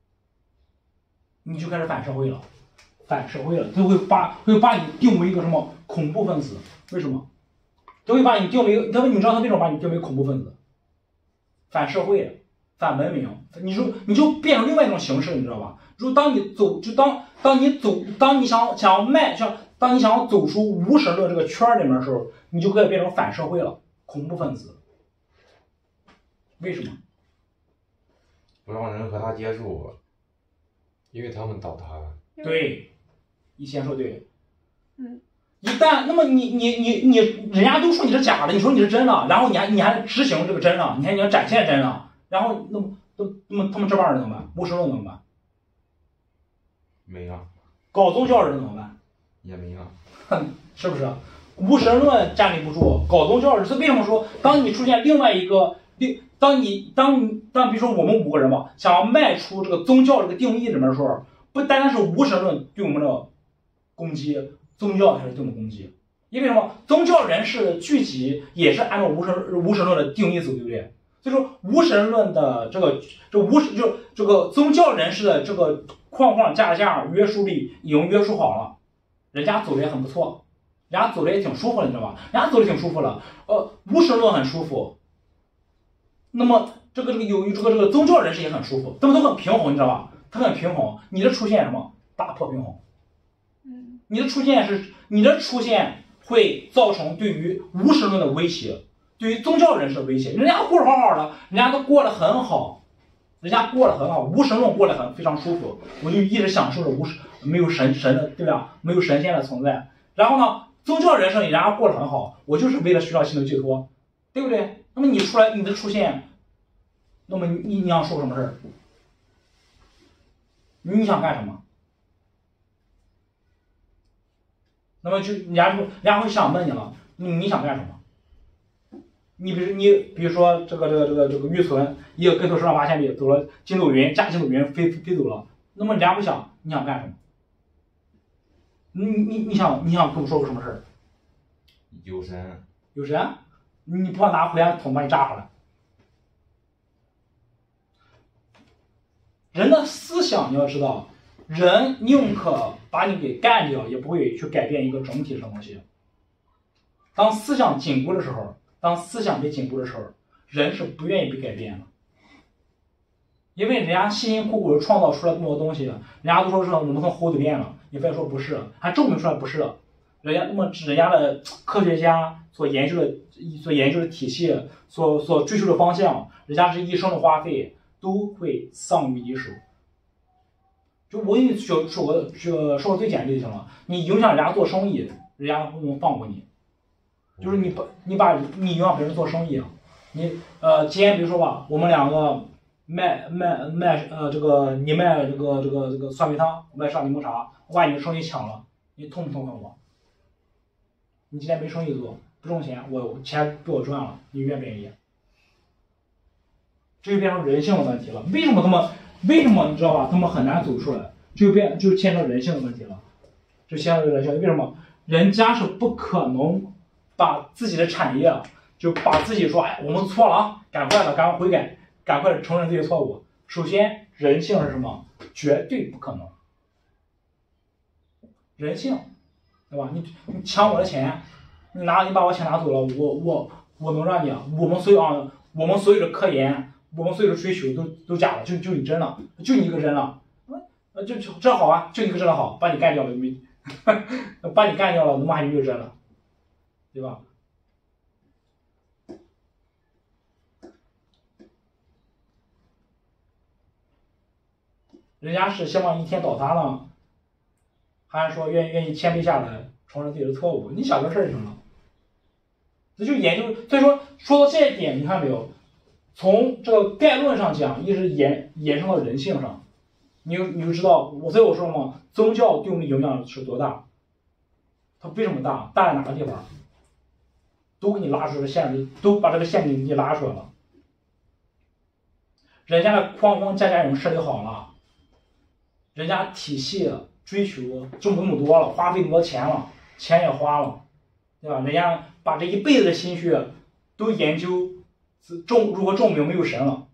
你就开始反社会了，反社会了，他会把会把你定为一个什么恐怖分子？为什么？他会把你定为，他你知道他为什么把你定为恐怖分子？反社会，反文明，你就你就变成另外一种形式，你知道吧？就当你走，就当当你走，当你想想要迈，像当你想要走出无神论这个圈里面的时候，你就可以变成反社会了，恐怖分子。为什么？ 不让人和他接触， 因为他们倒塌了。 对，你先说对。 嗯。 一旦那么你你你你，人家都说你是假的，你说你是真的，然后你还你还执行这个真的，你还你要展现真的，然后那么都那么他们这帮人怎么办？无神论怎么办？ 没了。 搞宗教人怎么办？ 也没了。 哼，是不是？无神论站立不住，搞宗教人，所以为什么说当你出现另外一个？当你当你当比如说我们五个人吧，想要迈出这个宗教这个定义里面的时候，不单单是无神论对我们的攻击，宗教才是对我们攻击。因为什么？宗教人士的聚集也是按照无神无神论的定义走，对不对？所以说无神论的这个这无神就这个宗教人士的这个框框架架约束力已经约束好了，人家走的也很不错，人家走的也挺舒服了，你知道吧？人家走的挺舒服了，呃，无神论很舒服。那么这个这个有这个这个宗教人士也很舒服，他们都很平衡，你知道吧？他很平衡。你的出现什么？打破平衡。 嗯。你的出现是你的出现会造成对于无神论的威胁， 对于宗教人士的威胁。人家过得好好的，人家都过得很好，人家过得很好，无神论过得很非常舒服，我就一直享受着无没有神神的，对吧？没有神仙的存在。然后呢，宗教人士人家过得很好，我就是为了寻找新的寄托，对不对？那么你出来，你的出现，那么你你想说什么事儿？你想干什么？那么就人家就人家会想问你了，你你想干什么？你比如你比如说这个这个这个这个玉存一个跟头十万八千里走了筋斗云，驾筋斗云飞飞走了，那么人家会想你想干什么？你你你想你想跟我说个什么事儿？ 有神。 有神？你不怕拿火箭筒把你炸回来？人的思想你要知道，人宁可把你给干掉，也不会去改变一个整体的东西。当思想紧固的时候，当思想被紧固的时候，人是不愿意被改变的。因为人家辛辛苦苦的创造出来这么多东西，人家都说是我们从猴子变了，你非要说不是，还证明出来不是。人家那么人家的科学家所研究的所研究的体系，所所追求的方向，人家这一生的花费都会丧于你手。就我给你说说个说说个最简单的就行了，你影响人家做生意，人家不能放过你。就是你把你把你影响别人做生意，你呃今天比如说吧，我们两个卖卖卖呃这个你卖这个这个这个酸梅汤，我卖上柠檬茶，我把你的生意抢了，你痛不痛恨我？你今天没生意做，不挣钱，我钱被我赚了，你愿不愿意？这就变成人性的问题了。为什么他们为什么你知道吧？他们很难走出来，就变就牵扯人性的问题了，就牵扯人性。为什么？人家是不可能把自己的产业，就把自己说，哎，我们错了啊，赶快的，赶快悔改，赶快的承认自己错误。首先，人性是什么？绝对不可能。人性。对吧？你你抢我的钱，你拿你把我钱拿走了，我我我能让你，我们所有啊，我们所有的科研，我们所有的追求都都假了，就就你真了，就你一个真了，呃就就这好啊，就你一个真的好，把你干掉了没？把你干掉了，他妈还没有真了，对吧？人家是希望一天倒塌了。还是说愿意愿意谦卑下来，承认自己的错误？你想个事儿就行了。这就研究，所以说说到这一点，你看没有？从这个概论上讲，一直延延伸到人性上，你就你就知道，我所以我说嘛，宗教对我们的影响是多大？它为什么大？大在哪个地方？都给你拉出这个线里，都把这个线给你拉出来了。人家的框框架架已经设立好了，人家体系。追求挣这么多了，花费那么多钱了，钱也花了，对吧？人家把这一辈子的心血都研究证如何证明没有神了。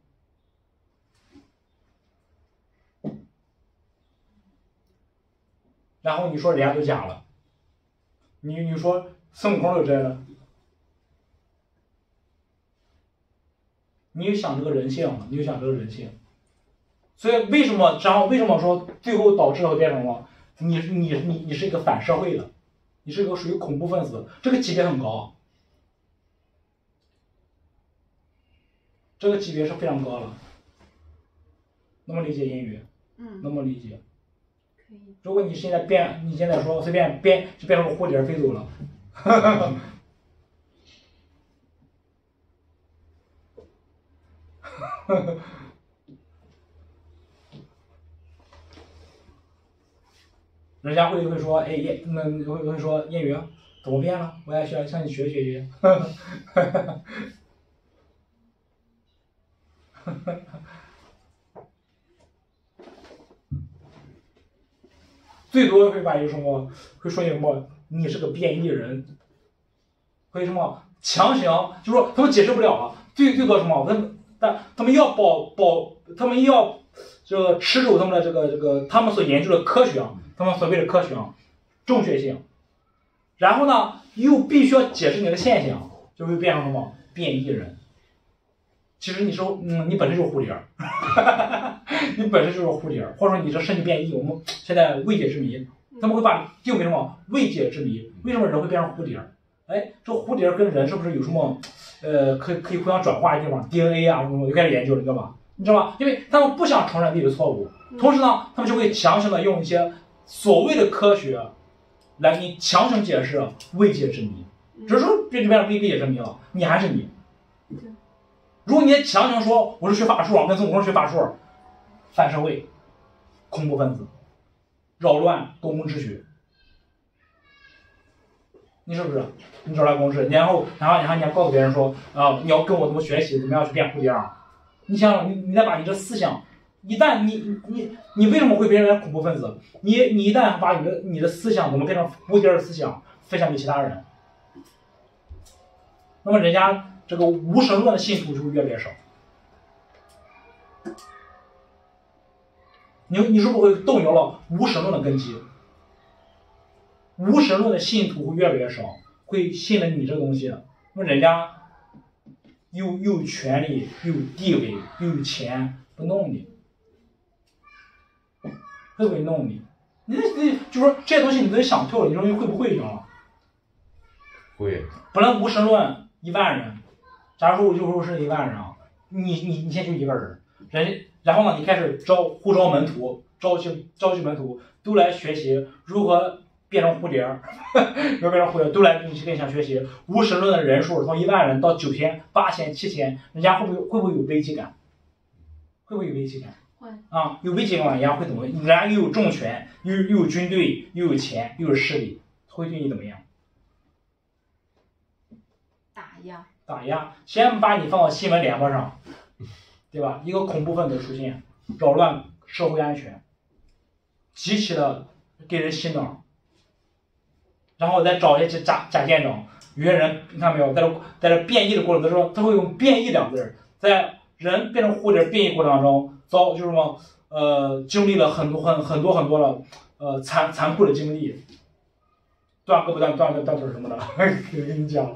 然后你说人家都假了，你你说孙悟空是真的，你就想这个人性，你就想这个人性。所以为什么，然后为什么说最后导致会变成了你你你你是一个反社会的，你是一个属于恐怖分子，这个级别很高，这个级别是非常高了。那么理解英语？ 嗯。 那么理解？ 可以。 如果你现在变，你现在说随便变就变成个蝴蝶飞走了，哈哈哈。哈哈。人家会会说，哎，叶，那会会说谚语怎么变了？我也需要向你学学学。最多会把一什么，会说什么？你是个变异人。会什么强行，就说他们解释不了了。最最多什么？他们但他们要保保，他们要这个持守他们的这个这个他们所研究的科学。他们所谓的科学啊，正确性，然后呢，又必须要解释你的现象，就会变成什么变异人。其实你说，嗯，你本身就是蝴蝶，你本身就是蝴蝶，或者说你这身体变异，我们现在未解之谜。他们会把定为什么未解之谜？为什么人会变成蝴蝶？哎，这蝴蝶跟人是不是有什么呃可以可以互相转化的地方 ，D N A 啊什么，就开始研究了，你知道吧？你知道吧？因为他们不想承认自己的错误，同时呢，他们就会强行的用一些所谓的科学来给你强行解释未解之谜。只是说这里面未解之谜了，你还是你。如果你强行说我是学法术，跟孙悟空学法术，反社会、恐怖分子、扰乱公共秩序，你是不是？你扰乱公共秩序，然后然后然后你还告诉别人说啊、呃，你要跟我怎么学习，怎么样去变蝴蝶儿？你想想，你你再把你这思想，一旦你你你为什么会变成恐怖分子？你你一旦把你的你的思想怎么变成蝴蝶的思想分享给其他人，那么人家这个无神论的信徒就会越来越少。你你是不是会动摇了无神论的根基？无神论的信徒会越来越少，会信了你这东西，那么人家又又有权利，又有地位，又有钱，不弄你，会不会弄你？你你就说这些东西你都想透了，你说你会不会就行了？ 会。 本来无神论一万人，假如说我就说是一万人啊，你你你现在就一个人，人然后呢，你开始招呼召门徒，招去招去门徒都来学习如何变成蝴蝶，如何变成蝴蝶，都来跟你跟你想学习无神论的人数从一万人到九千、八千、七千，人家会不会会不会有危机感？会不会有危机感？ 会啊，有危机感，人家会怎么？人家又有重权，又又有军队，又有钱，又有势力，会对你怎么样？ 打压。 打压，先把你放到新闻联播上，对吧？一个恐怖分子出现，扰乱社会安全，极其的给人洗脑，然后再找一些假假见证，有些人你看没有，在这在这变异的过程当中，他会用变异两个字，在人变成蝴蝶变异过程当中，遭就是什么呃经历了很多很很多很多的呃残残酷的经历，断胳膊断断断腿什么的，跟你讲了。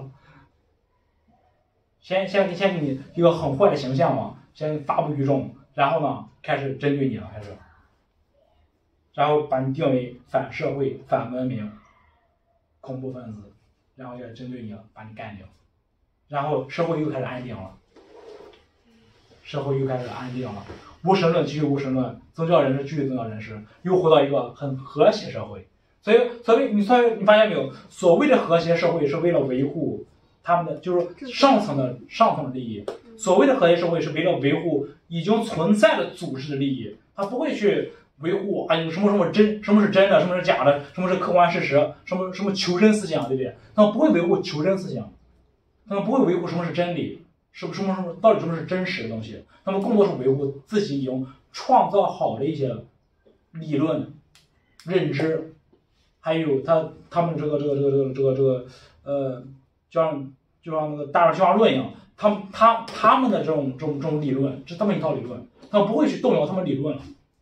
先先先给你一个很坏的形象嘛，先发布于众，然后呢开始针对你了，开始，然后把你定为反社会、反文明、恐怖分子，然后就针对你了，把你干掉，然后社会又开始安定了，社会又开始安定了，无神论继续无神论，宗教人士继续宗教人士，又回到一个很和谐社会。所以，所谓你所以你发现没有，所谓的和谐社会是为了维护他们的就是上层的上层的利益，所谓的和谐社会是为了维护已经存在的组织的利益，他不会去维护啊有什么什么真什么是真的，什么是假的，什么是客观事实，什么什么求真思想，对不对？他们不会维护求真思想，他们不会维护什么是真理，什么什么什么到底什么是真实的东西，他们更多是维护自己已经创造好的一些理论认知，还有他他们这个这个这个这个这个这个呃，就像就像那个大众进化论一样，他们他他们的这种这种这种理论，这是他们一套理论，他们不会去动摇他们理论了。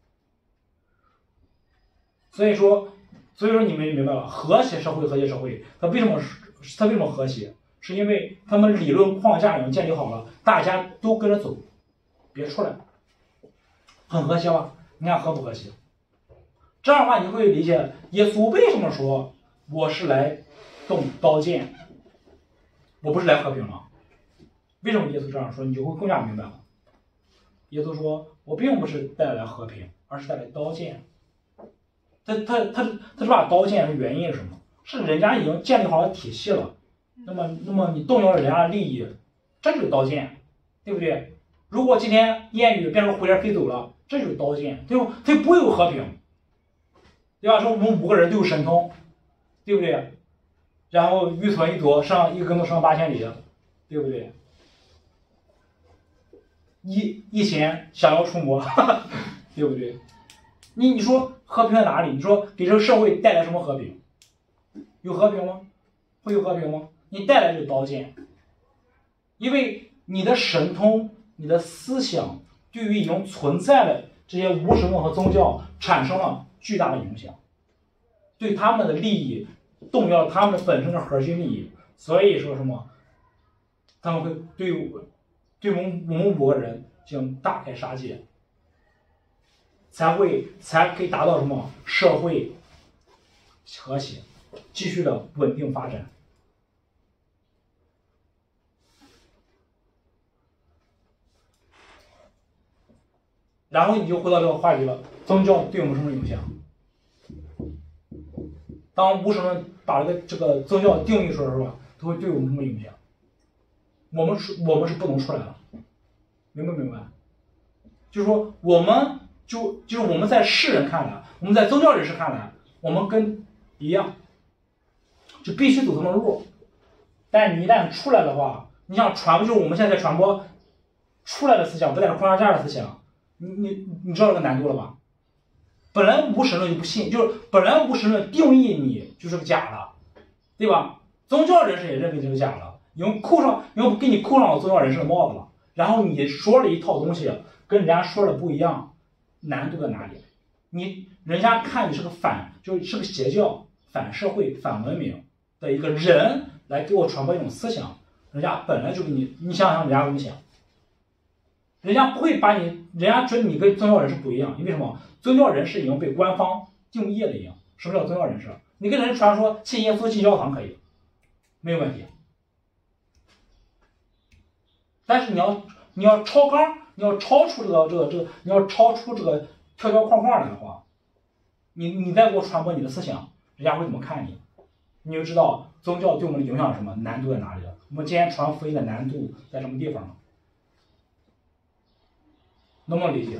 所以说，所以说你们明白了，和谐社会和谐社会，它为什么它为什么和谐？是因为他们理论框架已经建立好了，大家都跟着走，别出来，很和谐吧？你看和不和谐？这样的话，你会理解耶稣为什么说我是来动刀剑，我不是来和平了。为什么耶稣这样说？你就会更加明白了。耶稣说：“我并不是带来和平，而是带来刀剑。”他他他他这把刀剑的原因是什么？是人家已经建立好了体系了，那么那么你动摇了人家的利益，这就是刀剑，对不对？如果今天烟雨变成蝴蝶飞走了，这就是刀剑，对不？它不会有和平，对吧？说我们五个人都有神通，对不对？然后鱼存一朵，上一个跟头上八千里，对不对？一一弦想要出魔，对不对？你你说和平在哪里？你说给这个社会带来什么和平？有和平吗？会有和平吗？你带来就是刀剑，因为你的神通、你的思想对于已经存在的这些无神论和宗教产生了巨大的影响，对他们的利益动摇了他们本身的核心利益，所以说什么？他们会对我对我们我们五个人进行大开杀戒。才会才可以达到什么社会和谐，继续的稳定发展。 然后你就回到这个话题了，宗教对我们什么影响？当无神论把这个这个宗教定义出来的时候，它会对我们什么影响？我们是，我们是不能出来的，明白明白？就是说，我们就就是我们在世人看来，我们在宗教人士看来，我们跟一样，就必须走他们的路。但你一旦出来的话，你想传播，就是我们现在在传播出来的思想，不在这框架下的思想，你你你知道这个难度了吧？本来无神论就不信，就是本来无神论定义你就是个假的，对吧？宗教人士也认为这是假的，用扣上用给你扣上了宗教人士的帽子了，然后你说了一套东西，跟人家说的不一样，难度在哪里？你人家看你是个反，就是个邪教、反社会、反文明的一个人来给我传播一种思想，人家本来就给你，你想想人家怎么想？人家不会把你，人家觉得你跟宗教人士不一样，因为什么？宗教人士已经被官方定义了一样。什么叫宗教人士？你跟人传说信耶稣、进教堂可以，没有问题。但是你要你要超纲，你要超出这个这个这个，你要超出这个条条框框来的话，你你再给我传播你的思想，人家会怎么看你？你就知道宗教对我们的影响是什么，难度在哪里了。我们今天传福音的难度在什么地方呢？能不能理解？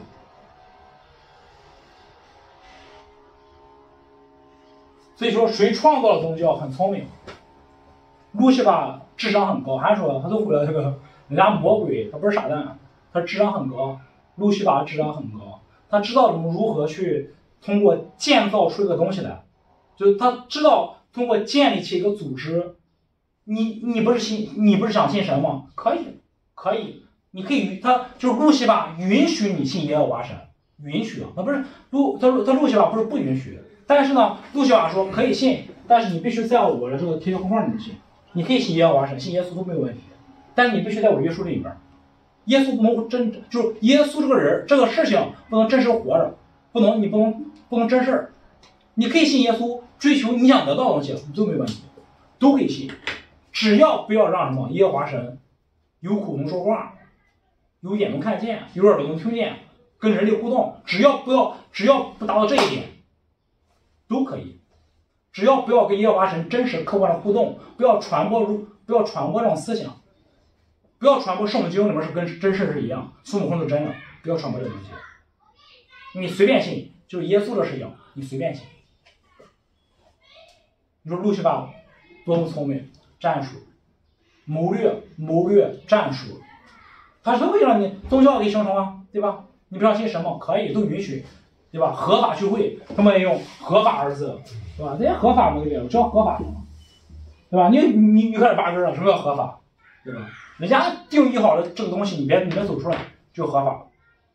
所以说，谁创造了宗教很聪明。路西法智商很高，还说他都为了这个人家魔鬼，他不是傻蛋，他智商很高。路西法智商很高，他知道怎么如何去通过建造出一个东西来，就是他知道通过建立起一个组织。你你不是信，你不是想信神吗？可以，可以。你可以，他就是路西法允许你信耶和华神，允许啊，他不是路他他路西法不是不允许，但是呢，路西法说可以信，但是你必须在我的这个条条框框里面信，你可以信耶和华神，信耶稣都没有问题，但是你必须在我约束里边，耶稣不能真就是耶稣这个人这个事情不能真实活着，不能你不能不能真事儿，你可以信耶稣，追求你想得到的东西都没问题，都可以信，只要不要让什么耶和华神有口能说话。有眼能看见，有耳朵能听见，跟人类互动，只要不要，只要不达到这一点，都可以。只要不要跟耶和华神真实客观的互动，不要传播如不要传播这种思想，不要传播圣经里面是跟真事是一样，孙悟空是真的，不要传播这个东西。你随便信，就是耶稣的事情，你随便信。你说路西法多么聪明，战术、谋略、谋略、战术。他是为了你宗教给形成啊，对吧？你不知道信什么可以都允许，对吧？合法聚会，他们也用合法二字，对吧？这些合法嘛，对不对？只要合法，对吧？你你你开始挖根了，什么叫合法，对吧？人家定义好了这个东西，你别你别走出来，就合法，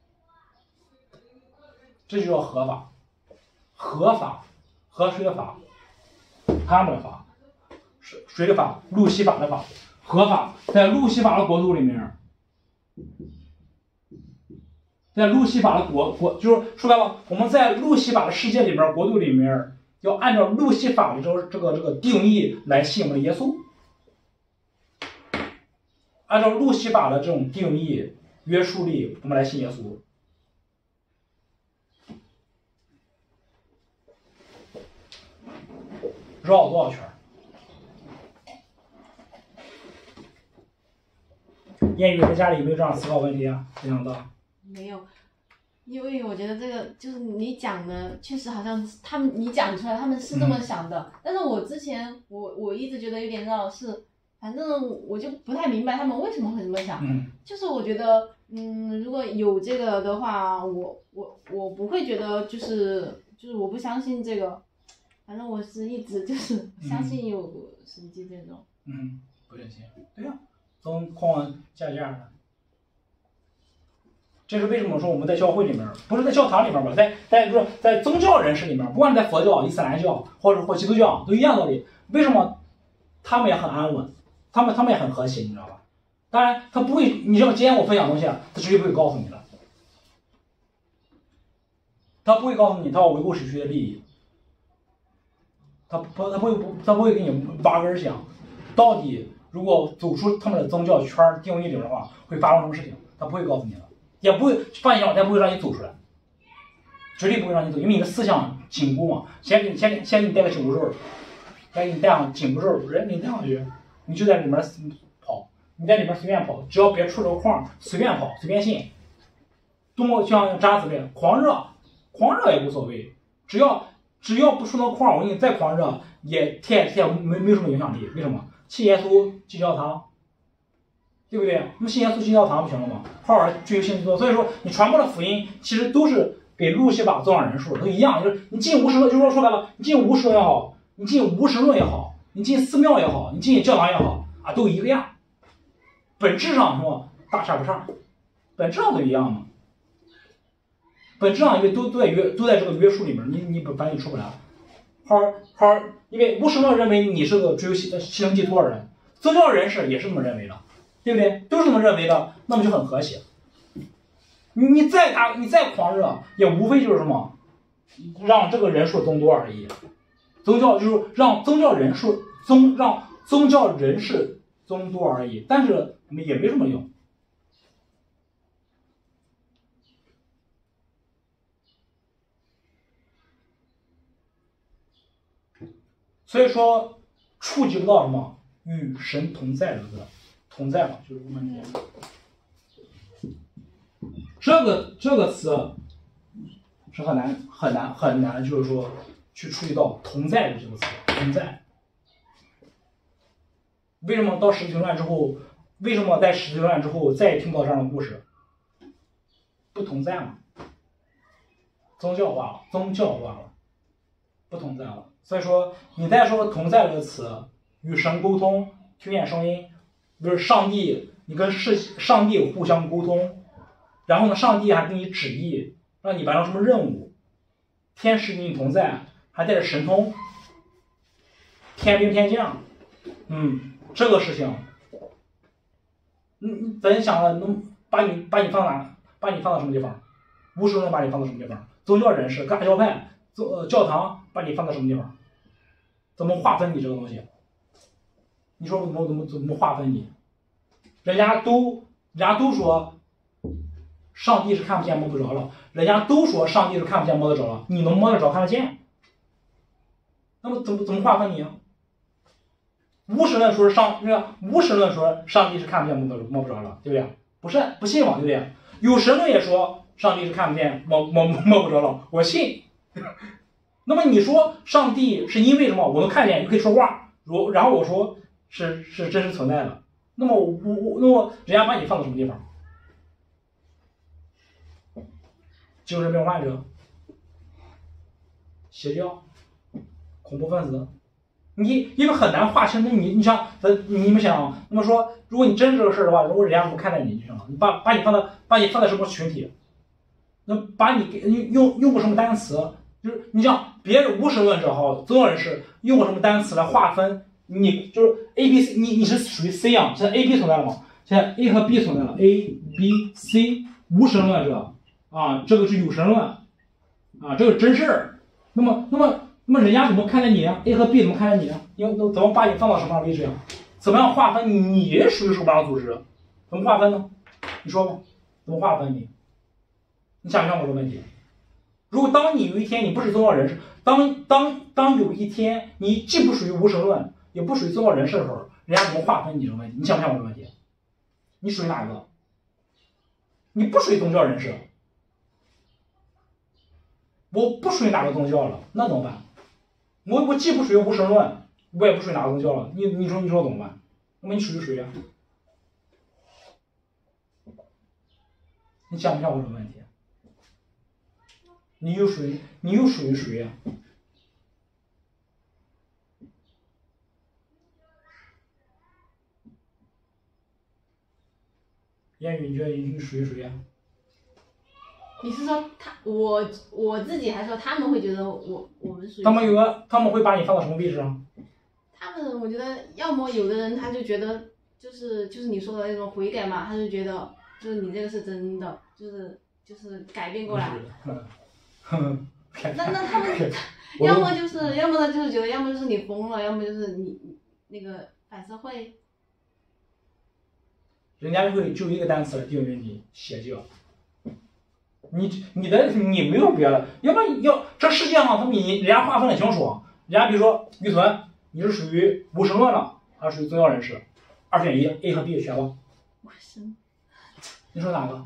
这就叫合法，合法，合谁的法？他们的法，谁谁的法？路西法的法，合法，在路西法的国度里面。在路西法的国国，就是说白了，我们在路西法的世界里面，国度里面，要按照路西法的这个这个这个定义来信我们的耶稣，按照路西法的这种定义约束力，我们来信耶稣。绕了多少圈？燕语在家里有没有这样思考问题啊？没想到。 没有，因为我觉得这个就是你讲的，确实好像他们你讲出来他们是这么想的，嗯、但是我之前我我一直觉得有点绕，是反正我就不太明白他们为什么会这么想。 嗯， 就是我觉得，嗯，如果有这个的话，我我我不会觉得就是就是我不相信这个，反正我是一直就是相信有神迹这种。 嗯，不相信，对呀、啊。从框架架的，这是为什么说我们在教会里面，不是在教堂里面吧，在在不是在宗教人士里面，不管在佛教、伊斯兰教或者或基督教，都一样道理。为什么他们也很安稳，他们他们也很和谐，你知道吧？当然，他不会，你知道今天我分享东西，他绝对不会告诉你的，他不会告诉你他要维护谁谁的利益，他不他不会他不会给你挖根想，到底。如果走出他们的宗教圈定义里的话，会发生什么事情？他不会告诉你的。 也不会放心，他不会让你走出来，绝对不会让你走，因为你的思想紧箍嘛。先给你先先给你带个紧箍咒，先给你带上紧箍咒，人给你带上去，你就在里面跑，你在里面随便跑，只要别出这个框，随便跑，随便信。多么像渣子呗，狂热，狂热也无所谓，只要只要不出那框，我给你再狂热，也天天没没有什么影响力。为什么？信耶稣进教堂，对不对？那么信耶稣进教堂不行了吗？好好追求信基督。所以说，你传播的福音其实都是给路西法增长人数，都一样。就是你进无神论，就是说说白了，你进无神论也好，你进无神论也好，你进寺庙也好，你进教堂也好啊，都一个样。本质上什么大差不差，本质上都一样嘛。本质上因为都都在约都在这个约束里面，你你反正你出不来。好好，因为无神论认为你是个追求心心灵寄托的人，宗教人士也是这么认为的，对不对？都是这么认为的，那么就很和谐。你你再大你再狂热，也无非就是什么，让这个人数增多而已。宗教就是让宗教人数宗让宗教人士增多而已，但是也没什么用。所以说，触及不到什么与神同在这个字，同在嘛，就是无问题。这个这个词是很难很难很难，就是说去触及到同在的这个词，同在。为什么到使徒行传之后，为什么在使徒行传之后再也听不到这样的故事？不同在嘛，宗教化了，宗教化了，不同在了。所以说，你再说同在这个词，与神沟通，听见声音，就是上帝，你跟是上帝互相沟通，然后呢，上帝还给你旨意，让你完成什么任务，天使与你同在，还带着神通，天兵天将，嗯，这个事情，嗯，咱想了，能把你把你放哪？把你放到什么地方？无神论把你放到什么地方？宗教人士、大教派、宗教堂把你放到什么地方？怎么划分你这个东西？你说怎么怎么怎么划分你？人家都人家都说，上帝是看不见摸不着了，人家都说上帝是看不见摸得着了，你能摸得着看得见？那么怎么怎么划分你啊？无神论说上那个无神论说上帝是看不见摸不摸不着了，对不对？不是不信嘛，对不对？有神论也说上帝是看不见摸摸摸不着了，我信。那么你说上帝是因为什么？我能看见，你可以说话，如然后我说是是真实存在的。那么我我那么人家把你放到什么地方？精神病患者、邪教、恐怖分子，你因为很难划清。那你你像咱你们想，那么说，如果你真这个事儿的话，如果人家不看待你就行了，你把把你放到把你放在什么群体？那把你给用用过什么单词？就是你像别人无神论者哈，宗教人士用过什么单词来划分？你就是 A B C， 你你是属于 C 啊，现在 A B 存在了吗？现在 A 和 B 存在了 ，A B C 无神论者啊，这个是有神论啊，这个真事儿。那么那么那么人家怎么看待你啊 ？A 和 B 怎么看待你啊？要那怎么把你放到什么样的位置啊？怎么样划分你属于什么样的组织？怎么划分呢？你说吧，怎么划分你？你想不想我这个问题？如果当你有一天你不是宗教人士，当当当有一天你既不属于无神论，也不属于宗教人士的时候，人家怎么划分你这个问题？你想不想我这个问题？你属于哪一个？你不属于宗教人士，我不属于哪个宗教了，那怎么办？我我既不属于无神论，我也不属于哪个宗教了，你你说你说怎么办？那么你属于谁呀？你想不想我这个问题？你又属于你又属于谁呀？燕语，你觉得你属于谁呀？ 你是说他我我自己，还是说他们会觉得我我们属于？ 他们有个他们会把你放到什么位置啊？ 他们我觉得，要么有的人他就觉得就是就是你说的那种悔改嘛，他就觉得就是你这个是真的，就是就是改变过来。那那他们要么就是要么他就是觉得，要么就是你疯了，要么就是你那个反社会。 人家就会就一个单词定义你邪教， 你你的你没有别的，要不然要这世界上他们人家划分的清楚，人家比如说于存，你是属于无神论了，还是属于宗教人士？二选一 ，A 和 B 选吧。 我是你说哪个？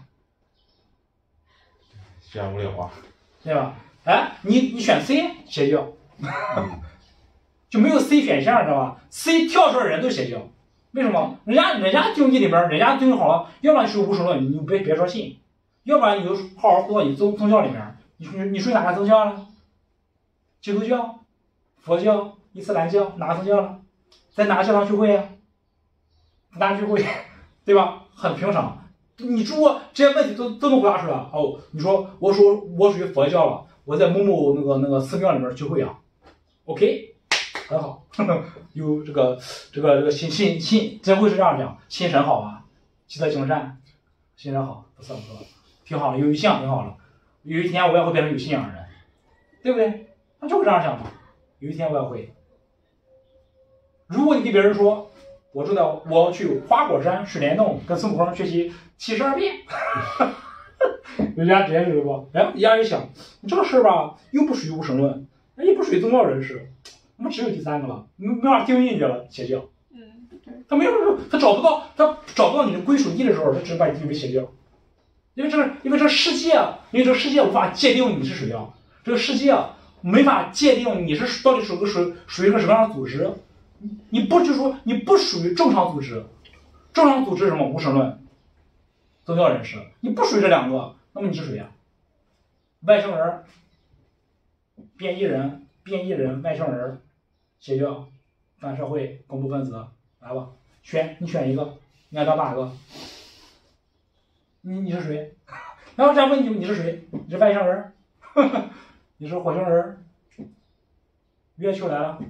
选不了啊。 对吧？哎，你你选 C 邪教，就没有 C 选项，知道吧 ？C 跳出来的人都邪教，为什么？人家人家经济里边，人家定义好了，要不然你属于无神论，你别别说信，要不然你就好好活到你宗宗教里面。你属于你属于哪个宗教呢？基督教、佛教、伊斯兰教，哪个宗教呢？在哪个教堂聚会呀、啊？哪聚会，对吧？很平常。你如果这些问题都都能回答出来，哦，你说我说我属于佛教了，我在某某那个那个寺庙里面聚会啊 ，OK， 很好，呵呵有这个这个这个心心心，真会是这样讲，心神好啊，积德行善，心神好，不错不错，挺好的，有信仰挺好的，有一天我也会变成有信仰的人，对不对？他就会这样想嘛，有一天我也会。如果你跟别人说，我知道我要去花果山水帘洞跟孙悟空学习七十二变，人家直接就是说，哎，人家一想，你这个事儿吧，又不属于无神论，也不属于宗教人士，我们只有第三个了，没没法定义你了，邪教。 嗯，对。 他没有说，他找不到，他找不到你的归属地的时候，他只是把你定义为邪教。因为这个，因为这个世界，因为这个世界无法界定你是谁啊，这个世界没法界定你是到底属于属属于一个什么样的组织。你不就说你不属于正常组织，正常组织是什么？无神论、宗教人士，你不属于这两个，那么你是谁呀？外星人、变异人、变异人、外星人、邪教、反社会、恐怖分子，来吧，选你选一个，你要当哪个？你你是谁？然后再问你你是谁？你是外星人？你是火星人？月球来了？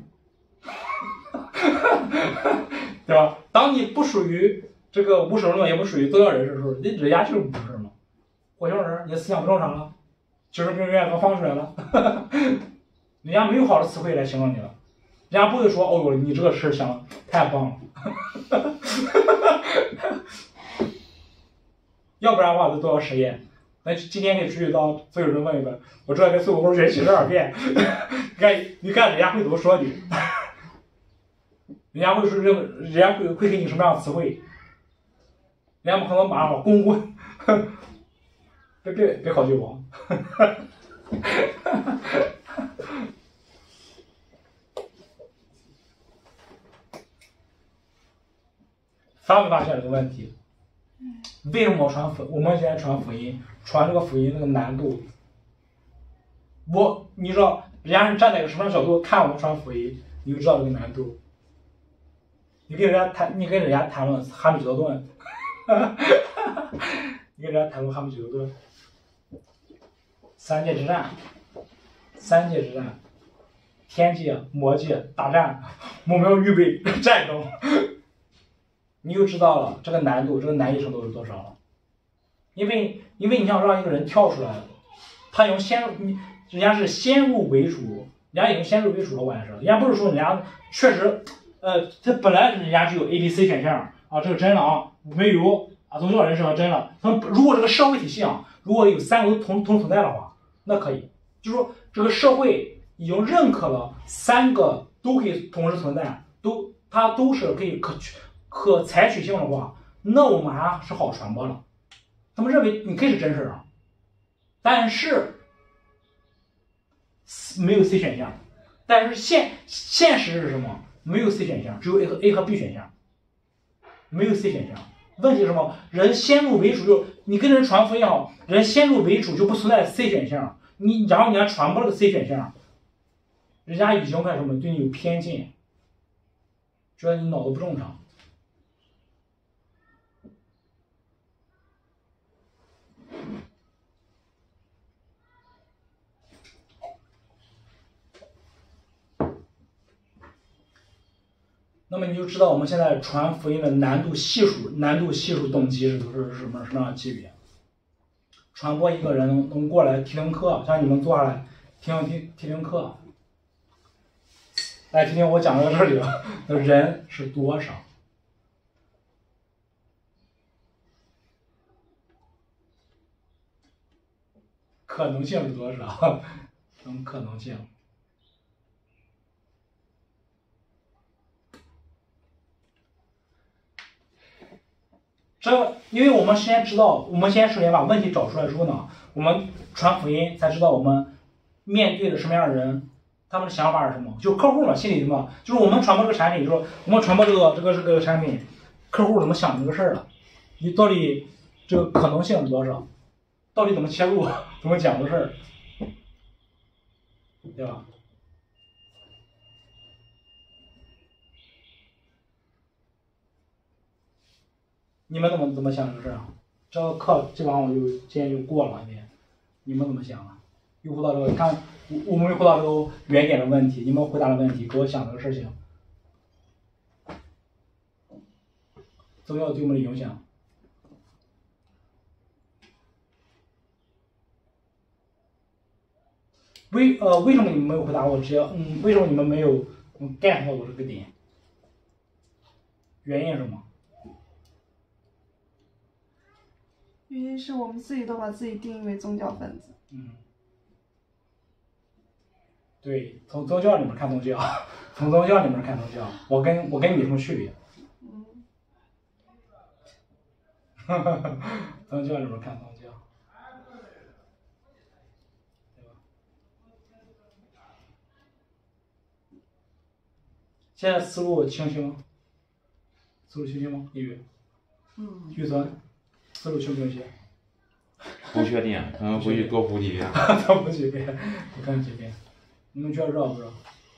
对吧？当你不属于这个无神论，也不属于宗教人士的时候，人人家就是无神论。火星人，你的思想不正常了，精神病院都放出来了，人家没有好的词汇来形容你了，人家不会说，哦呦，你这个事想的太棒了，要不然的话就做个实验。那今天可以出去当所有人问一问，我这跟孙悟空学七十二变，你看你看人家会怎么说你？人家会说，人家会会给你什么样的词汇？人家可能马上公公，别别别考究我。发没发现这个问题？为什么我传福？我们现在传福音，传这个福音那个难度，我你知道，人家是站在一个什么样的角度看我们传福音，你就知道这个难度。你跟人家谈，你跟人家谈论哈米吉多顿，你跟人家谈论哈米吉多顿，三界之战，三界之战，天界、魔界大战，我们要预备战争，你就知道了这个难度，这个难易程度是多少了。因为因为你想让一个人跳出来，他用先入，你人家是先入为主，人家已经先入为主了完事，人家不是说人家确实。呃，他本来人家就有 A、B、C 选项啊，这个真了啊，没有啊，宗教人士和真了。他们如果这个社会体系啊，如果有三个都同同存在的话，那可以，就是说这个社会已经认可了三个都可以同时存在，都它都是可以可可采取性的话，那我们还是好传播了。他们认为你可以是真事啊，但是没有 C 选项，但是现现实是什么？没有 C 选项，只有 A 和 A 和 B 选项，没有 C 选项。问题是什么？人先入为主，就你跟人传福音也好，人先入为主就不存在 C 选项。你然后你还传播了个 C 选项，人家已经干什么？对你有偏见，觉得你脑子不正常。那么你就知道我们现在传福音的难度系数、难度系数等级是都是什么什么样的级别？传播一个人能能过来听听课，像你们坐下来听听听听课，来听听我讲到这里了，那人是多少？ 可能性是多少？什么可能性？这，因为我们先知道，我们先首先把问题找出来之后呢，我们传福音才知道我们面对的什么样的人，他们的想法是什么，就客户嘛，心里什么，就是我们传播这个产品，就是我们传播这个这个这个产品，客户怎么想这个事儿了，你到底这个可能性是多少，到底怎么切入，怎么讲这个事儿，对吧？你们怎么怎么想这个事儿啊？这个课基本上我就今天就过了一遍，你们怎么想啊？又回到这个，看我我们又回到这个原点的问题，你们回答的问题，给我想这个事情，宗教对我们的影响。为呃为什么你们没有回答我？直接嗯，为什么你们没有嗯 get 到我这个点？原因是什么？ 原因是我们自己都把自己定义为宗教分子。 嗯，对，从宗教里面看宗教，从宗教里面看宗教，我跟我跟你有什么区别？ 嗯， 宗教里面看宗教，对吧？现在思路清晰吗？思路清晰吗？李宇， 嗯， 预算，思路清不清晰？ 不确定，可能回去多补几遍。 他不几遍，我看几遍。你们觉得知道不知道？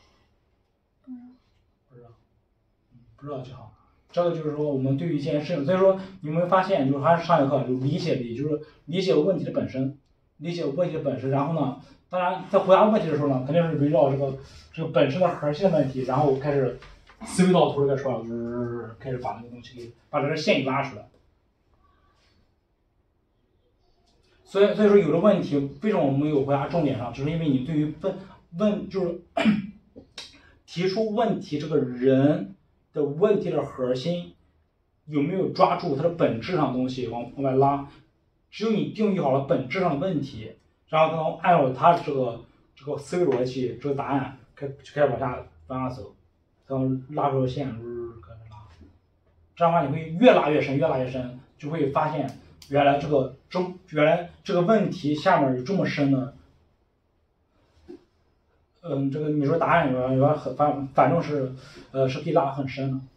不知道，嗯，不知道就好。这个就是说，我们对于一件事情，所以说你们发现，就是还是上一课就理解力，就是理解问题的本身，理解问题的本身。然后呢，当然在回答问题的时候呢，肯定是围绕这个这个本身的核心的问题，然后开始思维导图就开始说了，开始把那个东西给把这个线给拉出来。所以，所以说有的问题为什么我们没有回答重点上，只是因为你对于问问就是提出问题这个人的问题的核心有没有抓住它的本质上的东西往往外拉。只有你定义好了本质上的问题，然后能按照他这个这个思维逻辑这个答案开开始往下往下走，然后拉出线，开始拉。这样的话你会越拉越深，越拉越深，就会发现。原来这个中，原来这个问题下面有这么深的，嗯，这个你说答案原原很反反正是，呃，是可以拉很深的。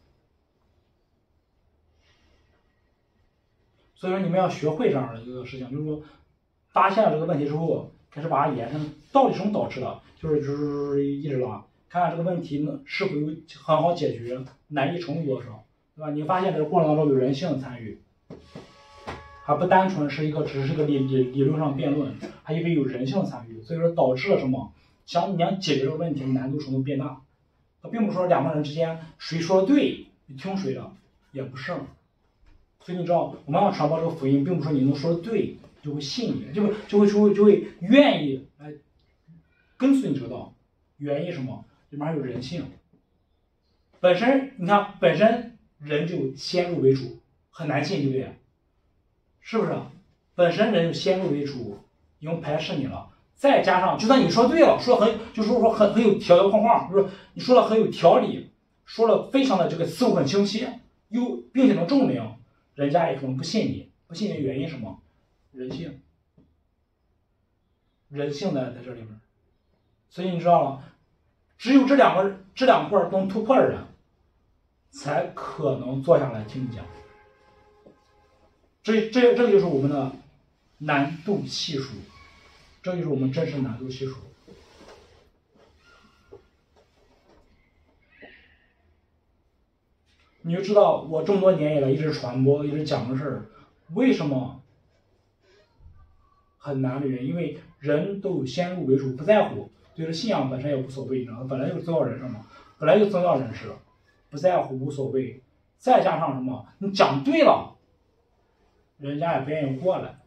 所以说你们要学会这样的一个事情，就是说，发现了这个问题之后，开始把它延伸，到底什么导致的，就是就是一直拉，看看这个问题呢是否有很好解决，难易程度多少，对吧？你发现这个过程当中有人性参与。它不单纯是一个，只是个理理理论上辩论，还因为有人性参与，所以说导致了什么？想你想解决这个问题，难度程度变大。它并不是说两个人之间谁说的对，你听谁的，也不是。所以你知道，我们要传播这个福音，并不是说你能说的对就会信你，就会就会就就会愿意来跟随你这个道。原因什么？里面还有人性。本身你看，本身人就先入为主，很难信，对不对？是不是？本身人就先入为主，已经排斥你了。再加上，就算你说对了，说很，就是说很很有条条框框，就是你说的很有条理，说的非常的这个思路很清晰，又并且能证明，人家也可能不信你。不信你的原因是什么？人性，人性在在这里面。所以你知道了，只有这两个这两块能突破的人，才可能坐下来听你讲。这这这个就是我们的难度系数，这就是我们真实难度系数。你就知道我这么多年以来一直传播、一直讲的事儿，为什么很难的原因，因为人都有先入为主，不在乎，对这信仰本身也无所谓，你知道吗？本来就是宗教人士嘛，本来就宗教人士，不在乎无所谓，再加上什么，你讲对了。人家也不愿意过来，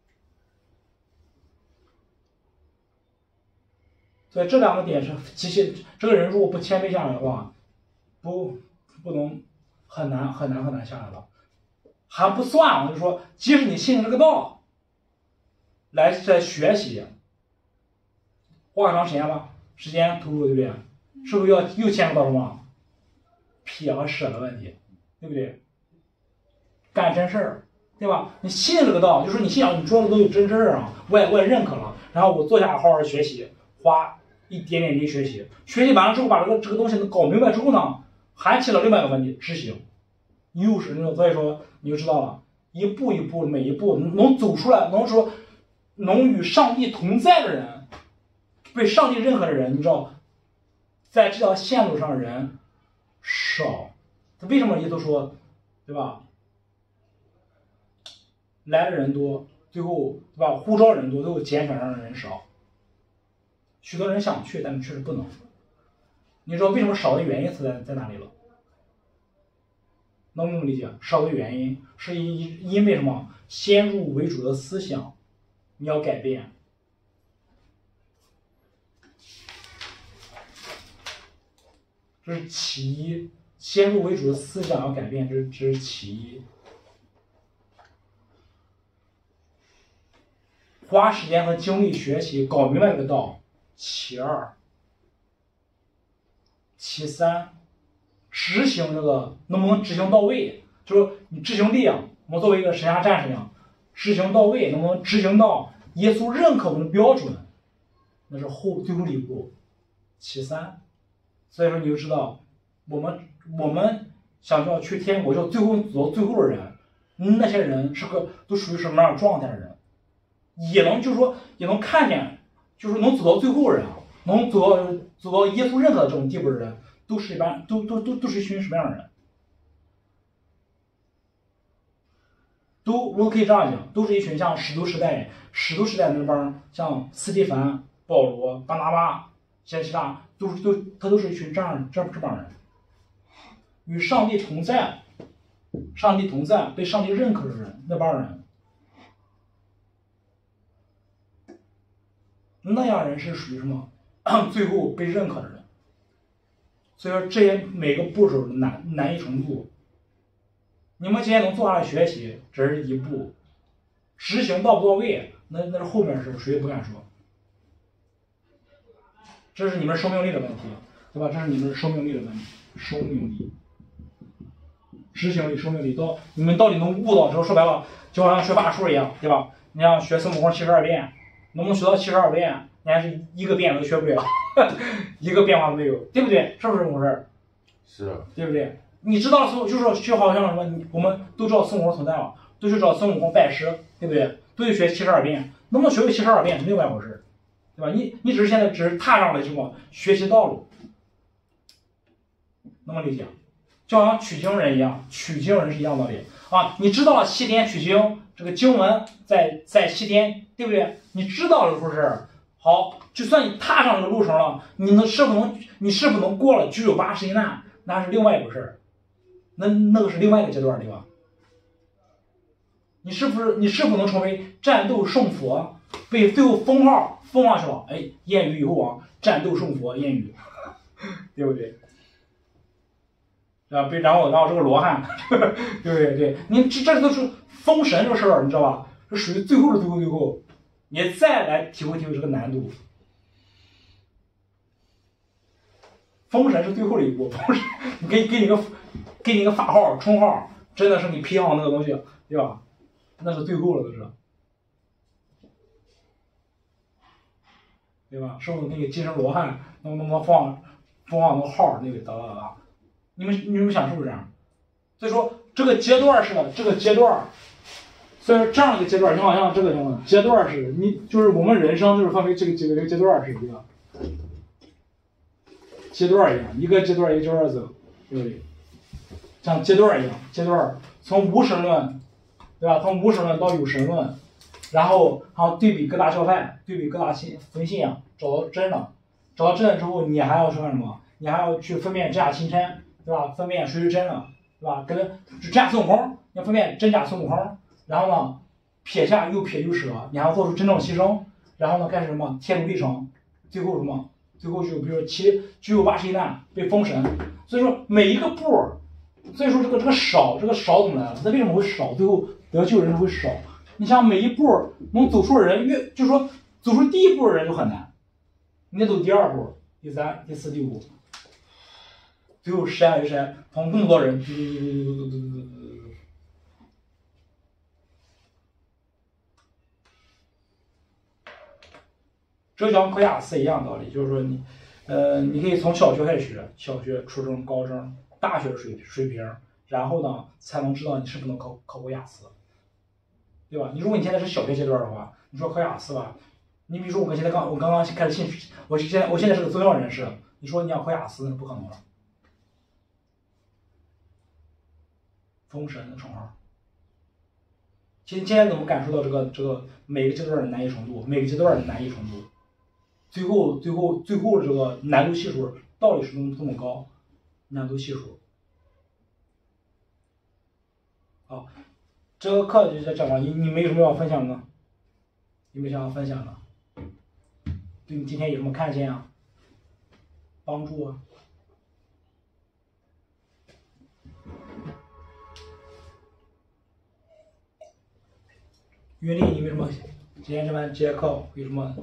所以这两个点是其实这个人如果不谦卑下来的话，不不能很难很难很难下来了。还不算，我就说，即使你信了这个道， 来在学习，花很长时间吧，时间投入对不对？是不是要又牵扯到什么撇和舍的问题，对不对？干真事儿，对吧？你信这个道，就是你信仰你说的都有真事儿啊，我也我也认可了，然后我坐下好好学习，花一点点滴学习，学习完了之后把这个这个东西搞明白之后呢，还起了另外一个问题，执行，又是那种，所以说你就知道了，一步一步每一步能走出来，能说能与上帝同在的人，被上帝认可的人，你知道，在这条线路上人少，为什么也都说，对吧？来的人多，最后对吧？呼召人多，最后减少让人少。许多人想去，但是确实不能。你知道为什么少的原因是在在哪里了？能不能理解？少的原因是因因为什么？先入为主的思想，你要改变。这是其一，先入为主的思想要改变，这这是其一。花时间和精力学习，搞明白这个道，其二。其三，执行这个能不能执行到位？就是你执行力啊，我们作为一个神侠战士一样，执行到位，能不能执行到耶稣认可我们的标准？那是后最后的一步。其三，所以说你就知道，我们我们想要去天国，要最后走到最后的人，那些人是个都属于什么样的状态的人？也能就是说也能看见，就是能走到最后的人啊，能走到走到耶稣认可的这种地步的人，都是一般都都都都是一群什么样的人？都我可以这样讲，都是一群像使徒时代使徒时代那帮像斯蒂凡、保罗、巴拿巴、希希拉，都是都他都是一群这样这这帮人，与上帝同在，上帝同在，被上帝认可的人，那帮人。那样人是属于什么？最后被认可的人。所以说这些每个步骤的难难易程度，你们今天能坐下来学习，这是一步；执行到不到位，那那是后面的事，谁也不敢说。这是你们生命力的问题，对吧？这是你们生命力的问题，生命力、执行力、生命力，到你们到底能悟到之后，说白了，就好像学法术一样，对吧？你像学孙悟空七十二变。能不能学到七十二变？你还是一个变都学不了，一个变化都没有，对不对？是不是这么回事？ 是的， 对不对？你知道孙，就是说就好像什么，我们都知道孙悟空存在了，都去找孙悟空拜师，对不对？都去学七十二变，能不能学会七十二变是另外一回事，对吧？你你只是现在只是踏上了什么学习道路，能不能理解？就好像取经人一样，取经人是一样道理啊！你知道了西天取经这个经文在在西天，对不对？你知道了是不是？好，就算你踏上这个路程了，你能是否能你是否能过了九九八十一难，那是另外一回事，那那个是另外一个阶段，对吧？你是不是你是否能成为战斗圣佛，被最后封号封上去了？哎，燕语以后王，战斗圣佛燕语，对不对？啊，被然后然后这个罗汉，对不对？对，你这这都是封神这个事儿，你知道吧？这属于最后的最后最后，你再来体会体会这个难度。封神是最后的一步，封神你给给你个给你个法号称号，真的是你批上那个东西，对吧？那是最后了，都是，对吧？是不是那个金身罗汉能能能放放上那个号那个哒哒哒？你们你们想是不是这样？所以说这个阶段是这个阶段，所以说这样一个阶段，就好像这个什么阶段似的，你就是我们人生就是分为这个几个阶段是一样，阶段一样，一个阶段一个阶段走，对不对？像阶段一样，阶段从无神论，对吧？从无神论到有神论，然后然后对比各大教派，对比各大信分信仰，找到真了，找到真了之后，你还要说什么？你还要去分辨真假青山，对吧？分辨谁是真的，对吧？跟真假孙悟空，你要分辨真假孙悟空，然后呢，撇下又撇又舍，你还要做出真正的牺牲，然后呢，开始什么天路历程，最后什么？最后就比如说七九九八十一难被封神，所以说每一个步，所以说这个这个少，这个少怎么来了？那为什么会少？最后得救人会少， 你想每一步能走出的人越，就是说走出第一步的人就很难，你得走第二步、第三、第四、第五，最后实现一实现，从更多人，这讲考雅思一样道理，就是说你，呃，你可以从小学开始学，小学、初中、高中、大学水水平，然后呢，才能知道你是不是能考考过雅思，对吧？你如果你现在是小学阶段的话，你说考雅思吧，你比如说我现在刚我刚刚开始信，我现在我现在是个宗教人士，你说你要考雅思，那是不可能的。封神的称号。今天怎么感受到这个这个每个阶段的难易程度，每个阶段的难易程度，最后最后最后的这个难度系数到底是这么这么高，难度系数。好，这个课就讲完，你你们有什么要分享的？有没有想要分享的？对你今天有什么看见啊？帮助啊？云丽，你有什么今天这门节课有什么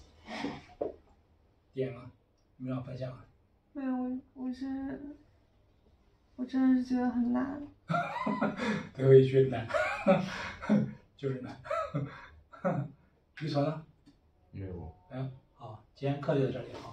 点吗？有没有要分享啊？ 没有，我我是我真的是觉得很难。 最后一句难，就是难。于存呢？ 没有。 嗯，好，今天课就到这里，好。